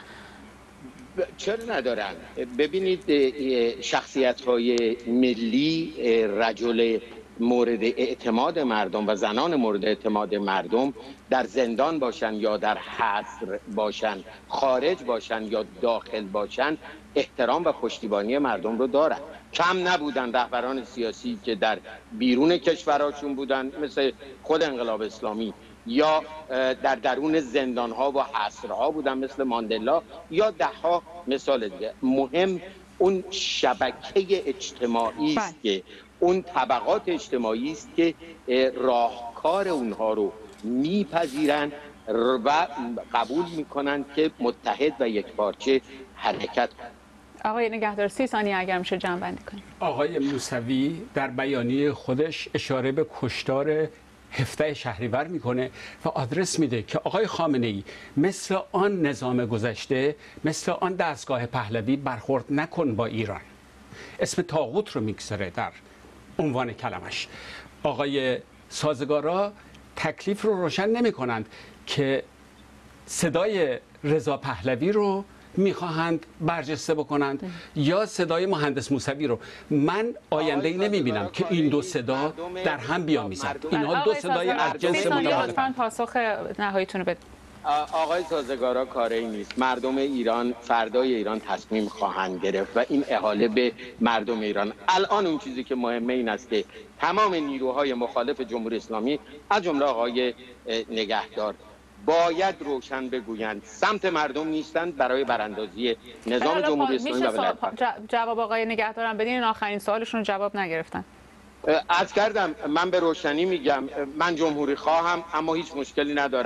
چرا ندارن؟ ببینید شخصیت‌های ملی، رجل مورد اعتماد مردم و زنان مورد اعتماد مردم در زندان باشن یا در حصر باشن، خارج باشن یا داخل باشن، احترام و پشتیبانی مردم رو دارن. کم نبودن رهبران سیاسی که در بیرون کشورهاشون بودن، مثل خود انقلاب اسلامی، یا در درون زندانها و حصرها بودن مثل ماندلا، یا دهها مثال دیگه. مهم اون شبکه اجتماعی است که اون طبقات اجتماعی است که راهکار اونها رو میپذیرن و قبول میکنن که متحد و یکپارچه حرکت کنند. آقای نگهدار 30 ثانیه اگر میشه جمع بندی کنید. آقای موسوی در بیانیه خودش اشاره به کشتار 17 شهریور میکنه و آدرس میده که آقای خامنه ای مثل آن نظام گذشته، مثل آن دستگاه پهلوی برخورد نکن با ایران. اسم طاغوت رو میگذاره در عنوان کلمش. آقای سازگارا تکلیف رو روشن نمی کنند که صدای رضا پهلوی رو میخواهند برجسته بکنند یا صدای مهندس موسوی رو. من آینده ای نمیبینم که این دو صدا در هم بیامیزند. اینها دو صدای از جنس متفاوتند. پاسخ نهاییتون رو بدید. آقای سازگارا کاری نیست. مردم ایران، فردای ایران تصمیم خواهند گرفت و این احاله به مردم ایران. الان اون چیزی که مهمه این است که تمام نیروهای مخالف جمهوری اسلامی از جمله آقای نگهدار باید روشن بگویند سمت مردم نیستند برای براندازی نظام جمهوری اسلامی و ولایت. جواب آقای نگهدارم بدین، این آخرین سوالشون جواب نگرفتن. عرض کردم من به روشنی میگم من جمهوری خواهم، اما هیچ مشکلی ندارم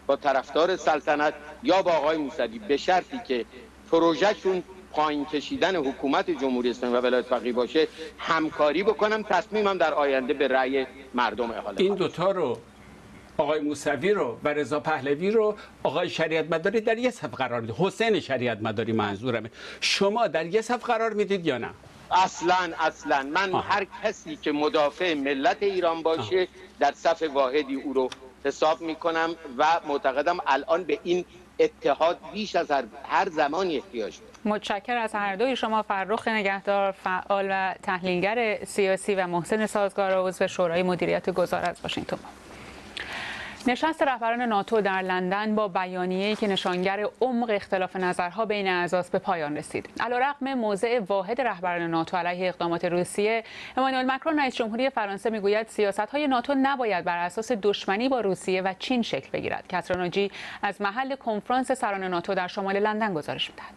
با طرفدار سلطنت یا با آقای موسوی، به شرطی که پروژهشون پایین کشیدن حکومت جمهوری اسلامی و ولایت فقیه باشه همکاری بکنم. تصمیمم در آینده به رأی مردم احاله. این دوتا رو، آقای موسوی رو و رضا پهلوی رو آقای شریعت مداری در یه صف قرار میدید. حسین شریعت مداری منظورمه. شما در یه صف قرار میدید یا نه؟ اصلا من هر کسی که مدافع ملت ایران باشه در صف واحدی او رو حساب میکنم و معتقدم الان به این اتحاد بیش از هر زمانی احتیاج داره. متشکرم از هر دوی شما. فرخ نگهدار، فعال و تحلیلگر سیاسی، و محسن سازگار، عضو شورای مدیریت گذار از واشنگتن. نشست رهبران ناتو در لندن با بیانیه‌ای که نشانگر عمق اختلاف نظرها بین اعضاست به پایان رسید. علیرغم موضع واحد رهبران ناتو علیه اقدامات روسیه، امانوئل مکرون رئیس جمهوری فرانسه میگوید سیاست‌های ناتو نباید بر اساس دشمنی با روسیه و چین شکل بگیرد. کسری ناجی از محل کنفرانس سران ناتو در شمال لندن گزارش می‌دهد.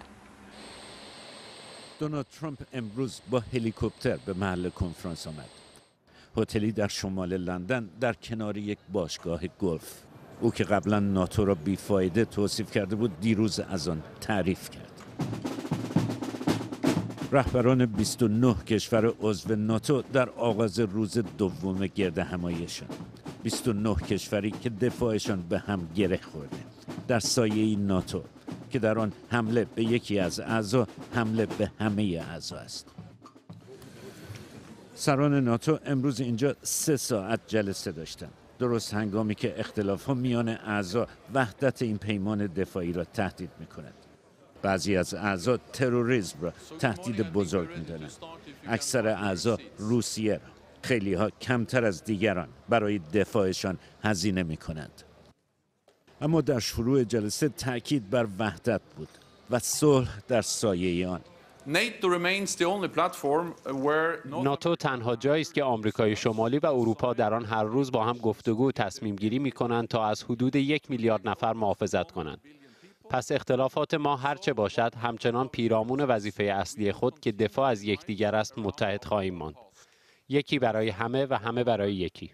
دونالد ترامپ امروز با هلیکوپتر به محل کنفرانس آمد. هتلی در شمال لندن در کنار یک باشگاه گلف. او که قبلا ناتو را بیفایده توصیف کرده بود، دیروز از آن تعریف کرد. رهبران 29 کشور عضو ناتو در آغاز روز دوم گرد همایشان، 29 کشوری که دفاعشان به هم گره خورده در سایه ناتو که در آن حمله به یکی از اعضا حمله به همه اعضا است. سران ناتو امروز اینجا 3 ساعت جلسه داشتند، درست هنگامی که اختلاف‌ها میان اعضا وحدت این پیمان دفاعی را تهدید می‌کند. بعضی از اعضا تروریسم را تهدید بزرگ می‌دانند. اکثر اعضا روسیه را، خیلی‌ها کمتر از دیگران برای دفاعشان هزینه می‌کنند. اما در شروع جلسه تأکید بر وحدت بود و صلح در سایه آن. ناتو تنها جایی است که آمریکای شمالی و اروپا در آن هر روز با هم گفتگو و تصمیم گیری می کنند تا از حدود 1 میلیارد نفر محافظت کنند. پس اختلافات ما هرچه باشد همچنان پیرامون وظیفه اصلی خود که دفاع از یکدیگر است متحد خواهیم ماند. یکی برای همه و همه برای یکی.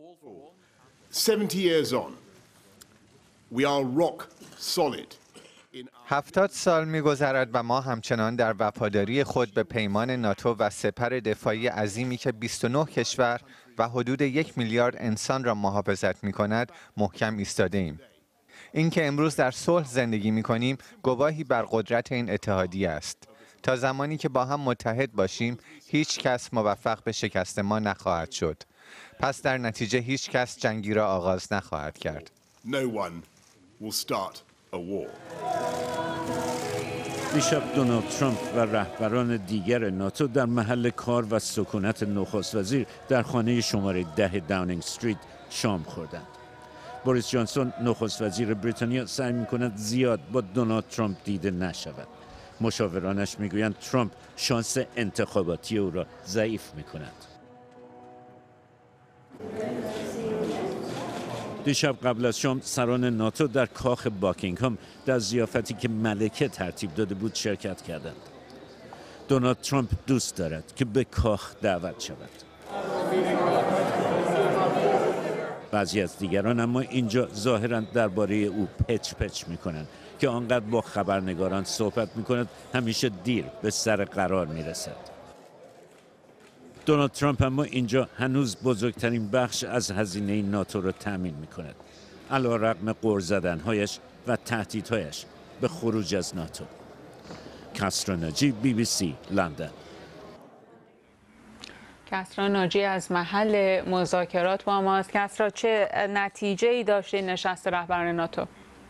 70 سال می‌گذرد و ما همچنان در وفاداری خود به پیمان ناتو و سپر دفاعی عظیمی که 29 کشور و حدود 1 میلیارد انسان را محافظت می‌کند محکم ایستاده ایم. اینکه امروز در صلح زندگی می‌کنیم گواهی بر قدرت این اتحادیه است. تا زمانی که با هم متحد باشیم هیچ کس موفق به شکست ما نخواهد شد. پس در نتیجه هیچ کس جنگی را آغاز نخواهد کرد. دیشب دونالد ترامپ و رهبران دیگر ناتو در محل کار و سکونت نخست وزیر در خانه شماره 10 داونینگ استریت شام خوردند. بوریس جانسون نخست وزیر بریتانیا سعی می‌کند زیاد با دونالد ترامپ دیده نشود. مشاورانش میگویند ترامپ شانس انتخاباتی او را ضعیف می‌کند. دیشب قبل از شام سران ناتو در کاخ باکینگهام در ضیافتی که ملکه ترتیب داده بود شرکت کردند. دونالد ترامپ دوست دارد که به کاخ دعوت شود. بعضی از دیگران اما اینجا ظاهراً درباره او پچ می‌کنند که آنقدر با خبرنگاران صحبت می‌کند همیشه دیر به سر قرار می‌رسد. دونالد ترامپ اما اینجا هنوز بزرگترین بخش از هزینه ناتو را تأمین می‌کند، علی‌رغم غر زدن‌هایش و تهدیدهایش به خروج از ناتو. کسری ناجی، BBC لندن. کسری ناجی از محل مذاکرات با ماست. کسری، چه نتیجه‌ای داشته نشست رهبران ناتو؟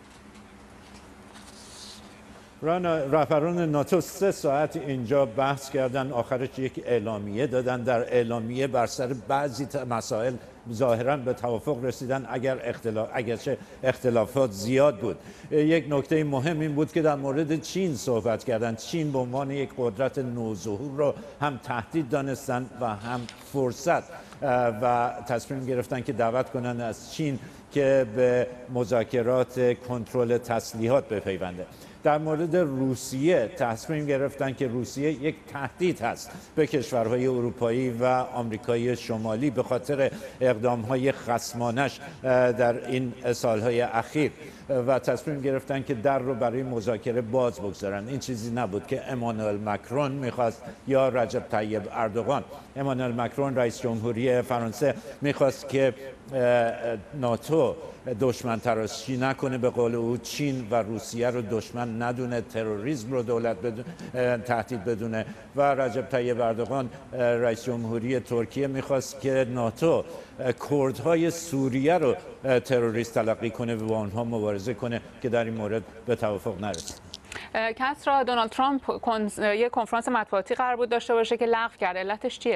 رهبران ناتو 3 ساعت اینجا بحث کردن، آخرش یک اعلامیه دادن. در اعلامیه بر سر بعضی مسائل ظاهراً به توافق رسیدن، اگرچه اختلافات زیاد بود. یک نکته مهم این بود که در مورد چین صحبت کردند. چین به عنوان یک قدرت نوظهور را هم تهدید دانستند و هم فرصت و تصمیم گرفتن که دعوت کنند از چین که به مذاکرات کنترل تسلیحات بپیونده. در مورد روسیه تصمیم گرفتن که روسیه یک تهدید هست به کشورهای اروپایی و آمریکای شمالی به خاطر اقدام‌های خصمانش در این سالهای اخیر و تصمیم گرفتن که در رو برای مذاکره باز بگذارن. این چیزی نبود که امانوئل مکرون میخواست یا رجب طیب اردوغان. امانوئل مکرون رئیس جمهوری فرانسه میخواست که ناتو دشمن تراشی نکنه، به قول او چین و روسیه رو دشمن ندونه، تروریسم رو دولت تهدید بدونه و رجب طیب اردوغان رئیس جمهوری ترکیه میخواست که ناتو کردهای سوریه رو تروریست تلقی کنه و با اونها مبارزه کنه که در این مورد به توافق نرسید. کسرا، دونالد ترامپ یک کنفرانس مطبوعاتی قرار بود داشته باشه که لغو کرد. علتش چیه؟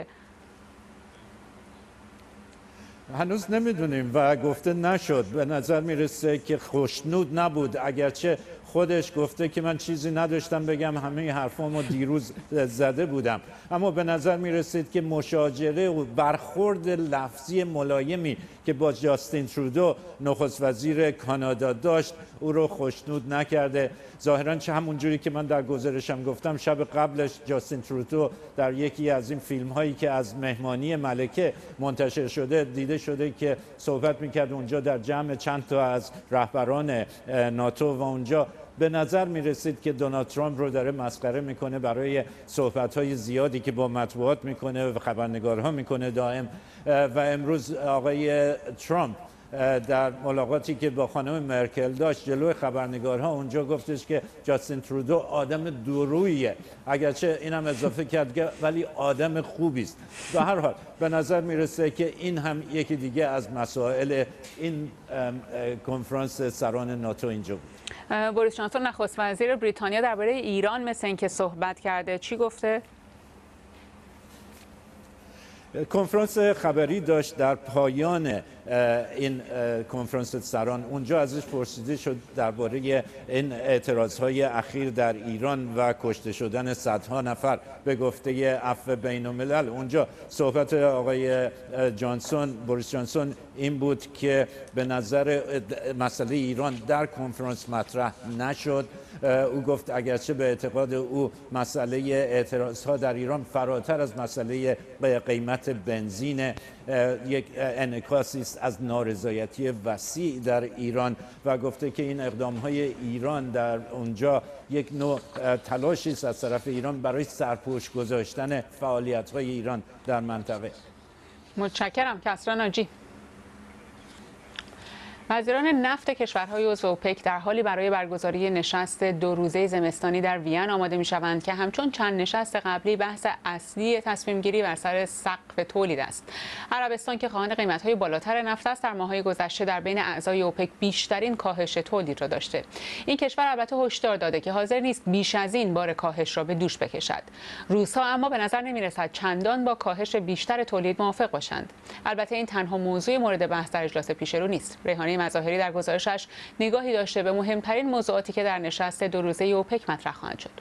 هنوز نمیدونیم و گفته نشد. به نظر میرسه که خوشنود نبود، اگرچه خودش گفته که من چیزی نداشتم بگم، همه حرفامو دیروز زده بودم. اما به نظر میرسید که مشاجره و برخورد لفظی ملایمی که با جاستین ترودو نخست وزیر کانادا داشت او رو خوشنود نکرده. ظاهراً چه همون جوری که من در گزارشم گفتم، شب قبلش جاستین ترودو در یکی از این فیلم هایی که از مهمانی ملکه منتشر شده دیده شده که صحبت میکرد اونجا در جمع چند تا از رهبران ناتو و اونجا به نظر می رسید که دونالد ترامپ رو داره مسخره میکنه برای صحبت‌های زیادی که با مطبوعات میکنه و خبرنگارها میکنه دائم. و امروز آقای ترامپ در ملاقاتی که با خانم مرکل داشت جلوی خبرنگارها اونجا گفتش که جاستین ترودو آدم دورویه، اگرچه اینم اضافه کرد که ولی آدم خوبی است. به هر حال به نظر میرسه که این هم یکی دیگه از مسائل این کنفرانس سران ناتو اینجا بود. بوریس جانسون نخست وزیر بریتانیا درباره ایران مثل اینکه صحبت کرده. چی گفته؟ کنفرانس خبری داشت در پایان این کنفرانس سران. اونجا ازش پرسیده شد درباره این اعتراضهای اخیر در ایران و کشته شدن صدها نفر به گفته عفو بین الملل. اونجا صحبت آقای بوریس جانسون این بود که به نظر مسئله ایران در کنفرانس مطرح نشد. او گفت اگرچه به اعتقاد او مسئله اعتراضها در ایران فراتر از مسئله قیمت بنزین، یک انعکاسی است از نارضایتی وسیع در ایران و گفته که این اقدام‌های ایران در اونجا یک نوع تلاشی است از طرف ایران برای سرپوش گذاشتن فعالیت‌های ایران در منطقه. متشکرم. کسرا ناجی. وزیران نفت کشورهای عضو اوپک در حالی برای برگزاری نشست 2 روزه زمستانی در وین آماده می‌شوند که همچون چند نشست قبلی بحث اصلی تصمیم گیری بر سر سقف تولید است. عربستان که خواهان قیمت‌های بالاتر نفت است، در ماه‌های گذشته در بین اعضای اوپک بیشترین کاهش تولید را داشته. این کشور البته هشدار داده که حاضر نیست بیش از این بار کاهش را به دوش بکشد. روس‌ها اما به نظر نمی‌رسد چندان با کاهش بیشتر تولید موافق باشند. البته این تنها موضوع مورد بحث در اجلاس پیشرو نیست. ریحانه مظاهری در گزارشش نگاهی داشته به مهمترین موضوعاتی که در نشست 2 روزه اوپک مطرح خواهند شد.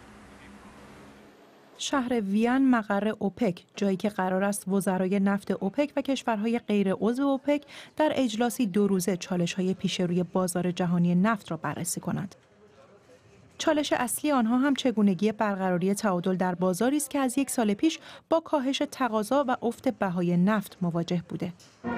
شهر وین مقر اوپک، جایی که قرار است وزرای نفت اوپک و کشورهای غیر عضو اوپک در اجلاسی 2 روزه چالش‌های پیش روی بازار جهانی نفت را بررسی کنند. چالش اصلی آنها هم چگونگی برقراری تعادل در بازاری است که از 1 سال پیش با کاهش تقاضا و افت بهای نفت مواجه بوده.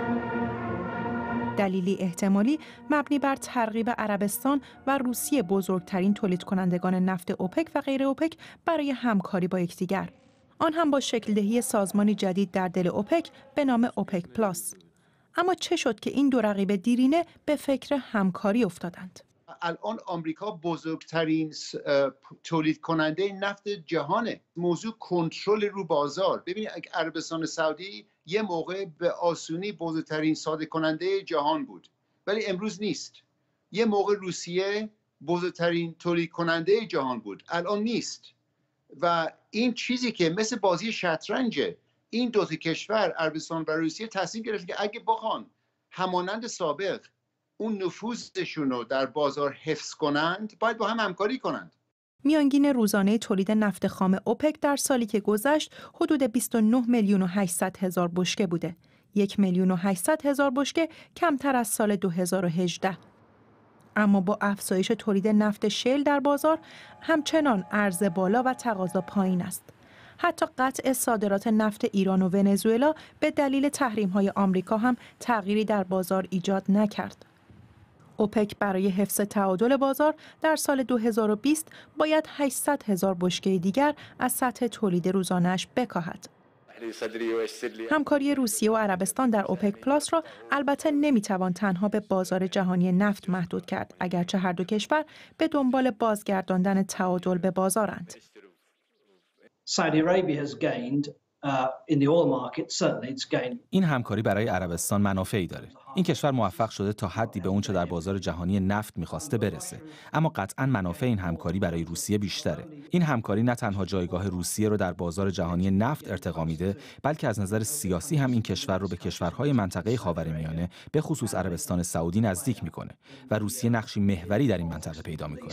دلیلی احتمالی مبنی بر ترغیب عربستان و روسیه، بزرگترین تولید کنندگان نفت اوپک و غیر اوپک، برای همکاری با یکدیگر. آن هم با شکل دهی سازمانی جدید در دل اوپک به نام اوپک پلاس. اما چه شد که این 2 رقیب دیرینه به فکر همکاری افتادند؟ الان آمریکا بزرگترین تولید کننده نفت جهانه. موضوع کنترل رو بازار. ببینید عربستان سعودی یه موقع به آسونی بزرگترین صادر کننده جهان بود، ولی امروز نیست. یه موقع روسیه بزرگترین تولید کننده جهان بود، الان نیست. و این چیزی که مثل بازی شطرنجه، این 2 کشور عربستان و روسیه تصمیم گرفتن که اگه بخوان همانند سابق اون نفوذشون رو در بازار حفظ کنند، باید با هم همکاری کنند. میانگین روزانه تولید نفت خام اوپک در سالی که گذشت حدود 29,800,000 بشکه بوده. 1,800,000 بشکه کمتر از سال 2018. اما با افزایش تولید نفت شیل در بازار همچنان عرضه بالا و تقاضا پایین است. حتی قطع صادرات نفت ایران و ونزوئلا به دلیل تحریم‌های آمریکا هم تغییری در بازار ایجاد نکرد. اوپک برای حفظ تعادل بازار در سال 2020 باید 800,000 بشکه دیگر از سطح تولید روزانه‌اش بکاهد. همکاری روسیه و عربستان در اوپک پلاس را البته نمیتوان تنها به بازار جهانی نفت محدود کرد، اگرچه هر دو کشور به دنبال بازگرداندن تعادل به بازارند. این همکاری برای عربستان منافعی داره. این کشور موفق شده تا حدی به اونچه در بازار جهانی نفت می‌خواسته برسه. اما قطعاً منافع این همکاری برای روسیه بیشتره. این همکاری نه تنها جایگاه روسیه رو در بازار جهانی نفت ارتقا میده، بلکه از نظر سیاسی هم این کشور رو به کشورهای منطقه خاورمیانه، به خصوص عربستان سعودی نزدیک میکنه و روسیه نقشی محوری در این منطقه پیدا میکنه.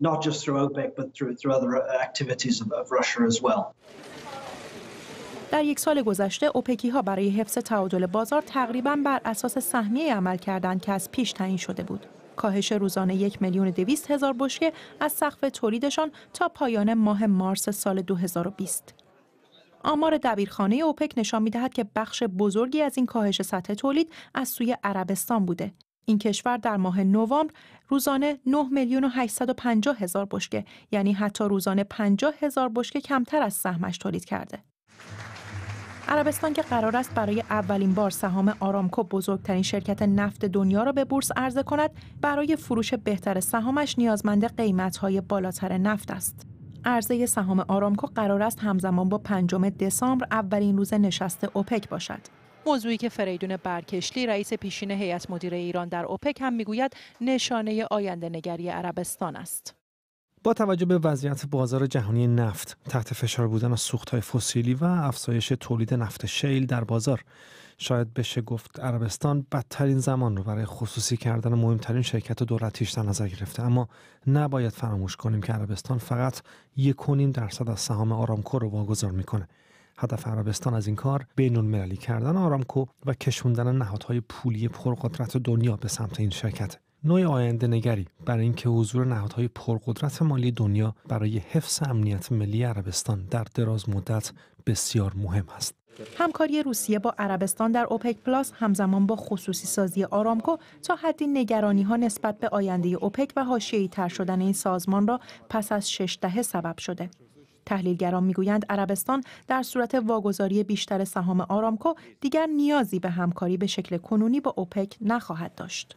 در یک سال گذشته اوپکی‌ها برای حفظ تعادل بازار تقریباً بر اساس سهمیه عمل کردند که از پیش تعیین شده بود. کاهش روزانه 1,200,000 بشکه از سقف تولیدشان تا پایان ماه مارس سال 2020. آمار دبیرخانه اوپک نشان می‌دهد که بخش بزرگی از این کاهش سطح تولید از سوی عربستان بوده. این کشور در ماه نوامبر روزانه 9,850,000 بشکه، یعنی حتی روزانه 50,000 بشکه کمتر از سهمش تولید کرده. عربستان که قرار است برای اولین بار سهام آرامکو، بزرگترین شرکت نفت دنیا را به بورس عرضه کند، برای فروش بهتر سهامش نیازمند قیمت‌های بالاتر نفت است. عرضه سهام آرامکو قرار است همزمان با 5 دسامبر اولین روز نشست اوپک باشد. موضوعی که فریدون برکشلی، رئیس پیشین هیئت مدیره ایران در اوپک، هم میگوید نشانه آینده‌نگری عربستان است. با توجه به وضعیت بازار جهانی نفت، تحت فشار بودن از سوخت‌های فسیلی و افزایش تولید نفت شیل در بازار، شاید بشه گفت عربستان بدترین زمان رو برای خصوصی کردن مهمترین شرکت دولتیش در نظر گرفته. اما نباید فراموش کنیم که عربستان فقط 1.5% از سهام آرامکو رو واگذار میکنه. هدف عربستان از این کار بین‌المللی کردن آرامکو و کشوندن نهادهای پولی پرقدرت دنیا به سمت این شرکت. نوع آینده نگری برای اینکه حضور نهادهای پرقدرت مالی دنیا برای حفظ امنیت ملی عربستان در دراز مدت بسیار مهم است. همکاری روسیه با عربستان در اوپک پلاس همزمان با خصوصی سازی آرامکو تا حدی نگرانی‌ها نسبت به آینده اوپک و حاشیه‌ای تر شدن این سازمان را پس از 6 دهه سبب شده. تحلیلگران میگویند عربستان در صورت واگذاری بیشتر سهام آرامکو دیگر نیازی به همکاری به شکل کنونی با اوپک نخواهد داشت.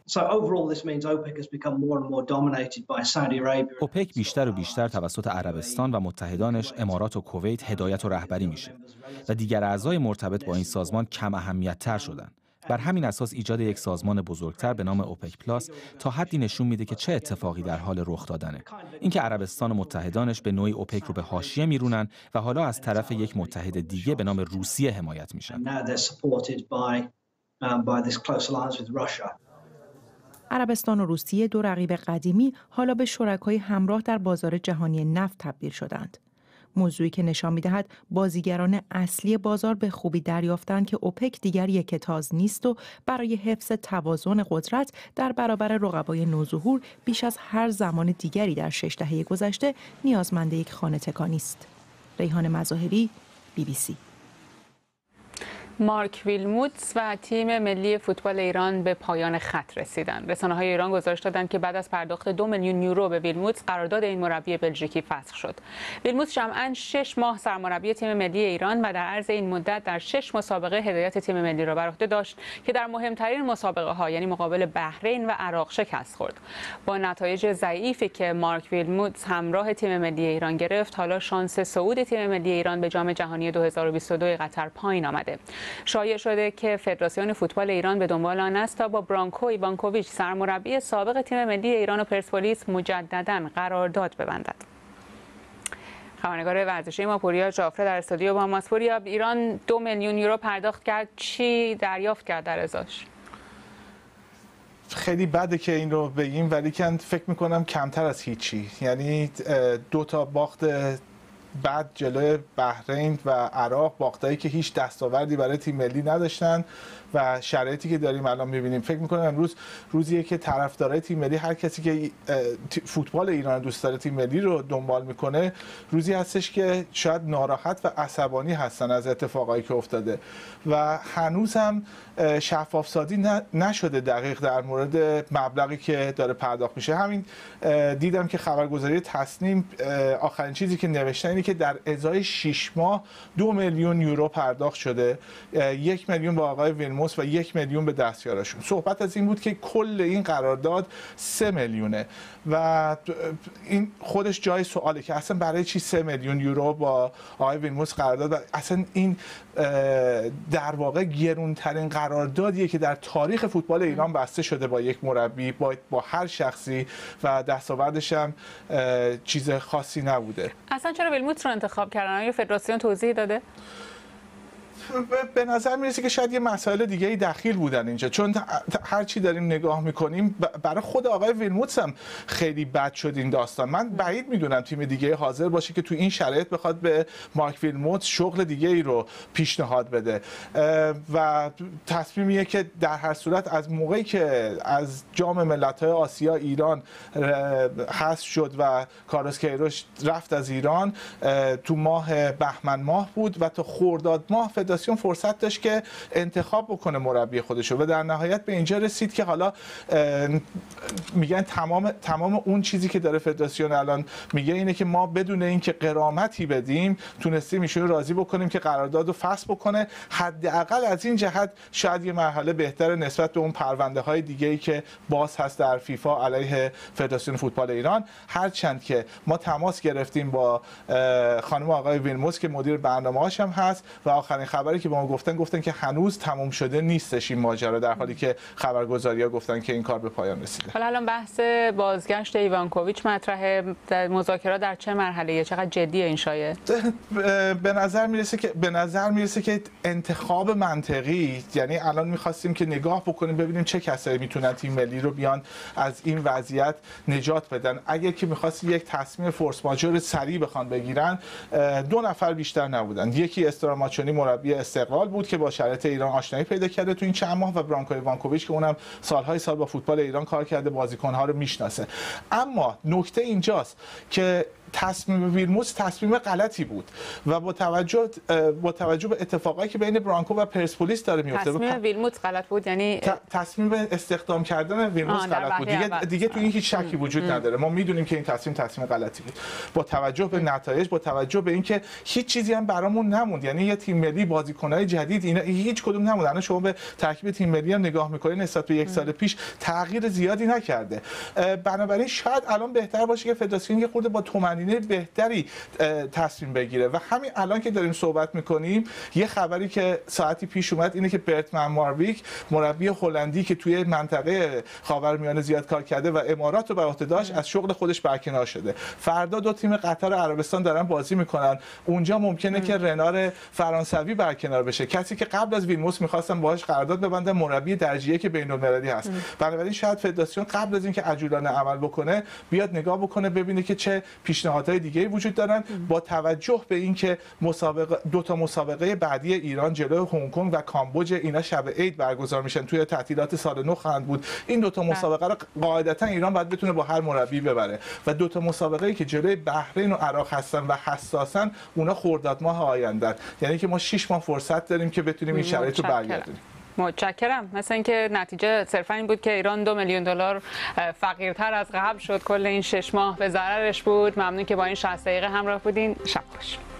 اوپک بیشتر و بیشتر توسط عربستان و متحدانش امارات و کویت هدایت و رهبری میشه و دیگر اعضای مرتبط با این سازمان کم اهمیت تر شدن. بر همین اساس ایجاد یک سازمان بزرگتر به نام اوپک پلاس تا حدی نشون میده که چه اتفاقی در حال رخ دادنه. اینکه عربستان و متحدانش به نوعی اوپک رو به حاشیه میرونن و حالا از طرف یک متحد دیگه به نام روسیه حمایت میشن. عربستان و روسیه، دو رقیب قدیمی، حالا به شرکای همراه در بازار جهانی نفت تبدیل شدند. موضوعی که نشان می‌دهد بازیگران اصلی بازار به خوبی دریافتند که اوپک دیگر یکتاز نیست و برای حفظ توازن قدرت در برابر رقبای نوظهور بیش از هر زمان دیگری در 6 دهه گذشته نیازمند یک خانه تکانی است. ریحان مظاهری، BBC. مارک ویلموتس و تیم ملی فوتبال ایران به پایان خط رسیدند. رسانه‌های ایران گزارش دادند که بعد از پرداخت 2 میلیون یورو به ویلموتس، قرارداد این مربی بلژیکی فسخ شد. ویلموتس جمعاً 6 ماه سرمربی تیم ملی ایران و در عرض این مدت در 6 مسابقه هدایت تیم ملی را بر عهده داشت که در مهمترین مسابقه‌ها یعنی مقابل بحرین و عراق شکست خورد. با نتایج ضعیفی که مارک ویلموتس همراه تیم ملی ایران گرفت، حالا شانس صعود تیم ملی ایران به جام جهانی 2022 قطر پایین آمده. شایع شده که فدراسیون فوتبال ایران به دنبال آن است تا با برانکو ایوانکوویچ، سرمربی سابق تیم ملی ایران و پرسپولیس، مجدداً قرارداد ببندد. خبرنگار ورزشی ما پوریا جعفری در استودیو با ماست. پوریا، ایران 2 میلیون یورو پرداخت کرد، چی دریافت کرد در ازاش؟ خیلی بده که این رو بگیم، ولی که فکر میکنم کمتر از هیچی. یعنی 2 تا باخت بعد جلوی بحرین و عراق، باختایی که هیچ دستاوردی برای تیم ملی نداشتن و شرایطی که داریم الان می‌بینیم. فکر می‌کنم امروز روزیه که طرفدارای تیم ملی، هر کسی که فوتبال ایران دوست داره، تیم ملی رو دنبال میکنه، روزی هستش که شاید ناراحت و عصبانی هستن از اتفاقایی که افتاده و هنوز هم شفاف سازی نشده دقیق در مورد مبلغی که داره پرداخت میشه. همین دیدم که خبرگزاری تصنیم آخرین چیزی که نوشتن اینه که در ازای 6 ماه 2 میلیون یورو پرداخت شده، 1 میلیون با آقای ویلموتس و 1 میلیون به دستیارشون. صحبت از این بود که کل این قرارداد 3 میلیونه و این خودش جای سواله که اصلا برای چی 3 میلیون یورو با آقای ویلموتس قرارداد و اصلا این در واقع گرونترین قراردادیه که در تاریخ فوتبال ایران بسته شده با یک مربی، با هر شخصی و دستاوردش هم چیز خاصی نبوده. اصلا چرا ویلموتس رو انتخاب کردن؟ آیا فدراسیون توضیح داده؟ به نظر میرسه که شاید یه مسائل دیگه ای دخیل بودن اینجا، چون هر چی داریم نگاه میکنیم برای خود آقای ویلموتس هم خیلی بد شد این داستان. من بعید میدونم تیم دیگه حاضر باشه که تو این شرایط بخواد به مارک ویلموتس شغل دیگه ای رو پیشنهاد بده و تصمیمیه که در هر صورت از موقعی که از جام ملت‌های آسیا ایران حذف شد و کارلوس کیروش رفت از ایران، تو ماه بهمن ماه بود و تا خرداد ماه فدراسیون فرصت داشت که انتخاب بکنه مربی خودشو و در نهایت به اینجا رسید که حالا میگن تمام اون چیزی که داره فدراسیون الان میگه اینه که ما بدون اینکه غرامتی بدیم تونستیم ایشون راضی بکنیم که قراردادو فسخ بکنه. حداقل از این جهت شاید یه مرحله بهتر نسبت به اون پرونده‌های دیگه‌ای که باز هست در فیفا علیه فدراسیون فوتبال ایران. هرچند که ما تماس گرفتیم با خانم آقای ویلموتس که مدیر برنامه‌هاش هم هست و آخرین خبری که به ما گفتن که هنوز تموم شده نیستش این ماجرا، در حالی که خبرگزاری‌ها گفتن که این کار به پایان رسیده. حالا الان بحث بازگشت ایوانکوویچ مطرحه، مذاکرات در چه مرحله‌ایه؟ چقدر جدیه این شایعه؟ به نظر میرسه که انتخاب منطقی، یعنی الان می‌خواستیم که نگاه بکنیم ببینیم چه کسایی میتونن تیم ملی رو بیان از این وضعیت نجات بدن. اگه که می‌خواست یک تصمیم فورس ماژور سریع بخوان بگیرن، 2 نفر بیشتر نبودن. یکی استراماچونی مربی استقلال بود که با شرایط ایران آشنایی پیدا کرده تو این چند ماه و برانکو ایوانکوویچ که اونم سالهای سال با فوتبال ایران کار کرده، بازیکن‌ها رو میشناسه. اما نکته اینجاست که تصمیم ویلموتس تصمیم غلطی بود و با توجه به اتفاقایی که بین برانکو و پرسپولیس داره میفته. تصمیم ویلموتس غلط بود، یعنی تصمیم استخدام کردن ویلموتس غلط بود. دیگه تو این هیچ شکی وجود نداره. ما میدونیم که این تصمیم غلطی بود با توجه به نتایج، با توجه به اینکه هیچ چیزی هم برامون نموند. یعنی یه تیم ملی، بازیکن‌های جدید، اینا هیچ کدوم نموندن. الان شما به ترکیب تیم ملی هم نگاه می‌کنید نسبت به 1 سال پیش تغییر زیادی نکرده. بنابراین شاید الان بهتر باشه که فدراسیون یه خورده با تومنینه بهتری تصمیم بگیره و همین الان که داریم صحبت میکنیم یه خبری که ساعتی پیش اومد اینه که برت من مارویک، مربی هلندی که توی منطقه خاورمیانه زیاد کار کرده و امارات رو به عهده داشت، از شغل خودش برکنار شده. فردا 2 تیم قطر و عربستان دارن بازی میکنن، اونجا ممکنه که رنار فرانسوی برکنار بشه، کسی که قبل از ویلموتس میخواستن باهاش قرارداد ببندن، مربی درجه که بین‌المللی هست. بنابراین شاید فدراسیون قبل از اینکه عجولانه عمل بکنه بیاد نگاه بکنه ببینه که چه پیشنهادهای دیگه وجود دارن با توجه به اینکه دو تا مسابقه بعدی ایران جلوی هنگ کنگ و کامبوج اینا شب عید برگزار میشن، توی تعطیلات سال نو خواهند بود. این 2 تا مسابقه رو قاعدتا ایران باید بتونه با هر مربی ببره و 2 تا مسابقه‌ای که جلوی بحرین و عراق هستن و حساسن اونا خرداد ماه آینده، یعنی که ما 6 ماه فرصت داریم که بتونیم این شرایط رو برگردونیم. متشکرم. مثل اینکه نتیجه صرفا این بود که ایران 2 میلیون دلار فقیرتر از قبل شد. کل این 6 ماه به ضررش بود. ممنون که با این 60 دقیقه همراه بودین. شب خوش.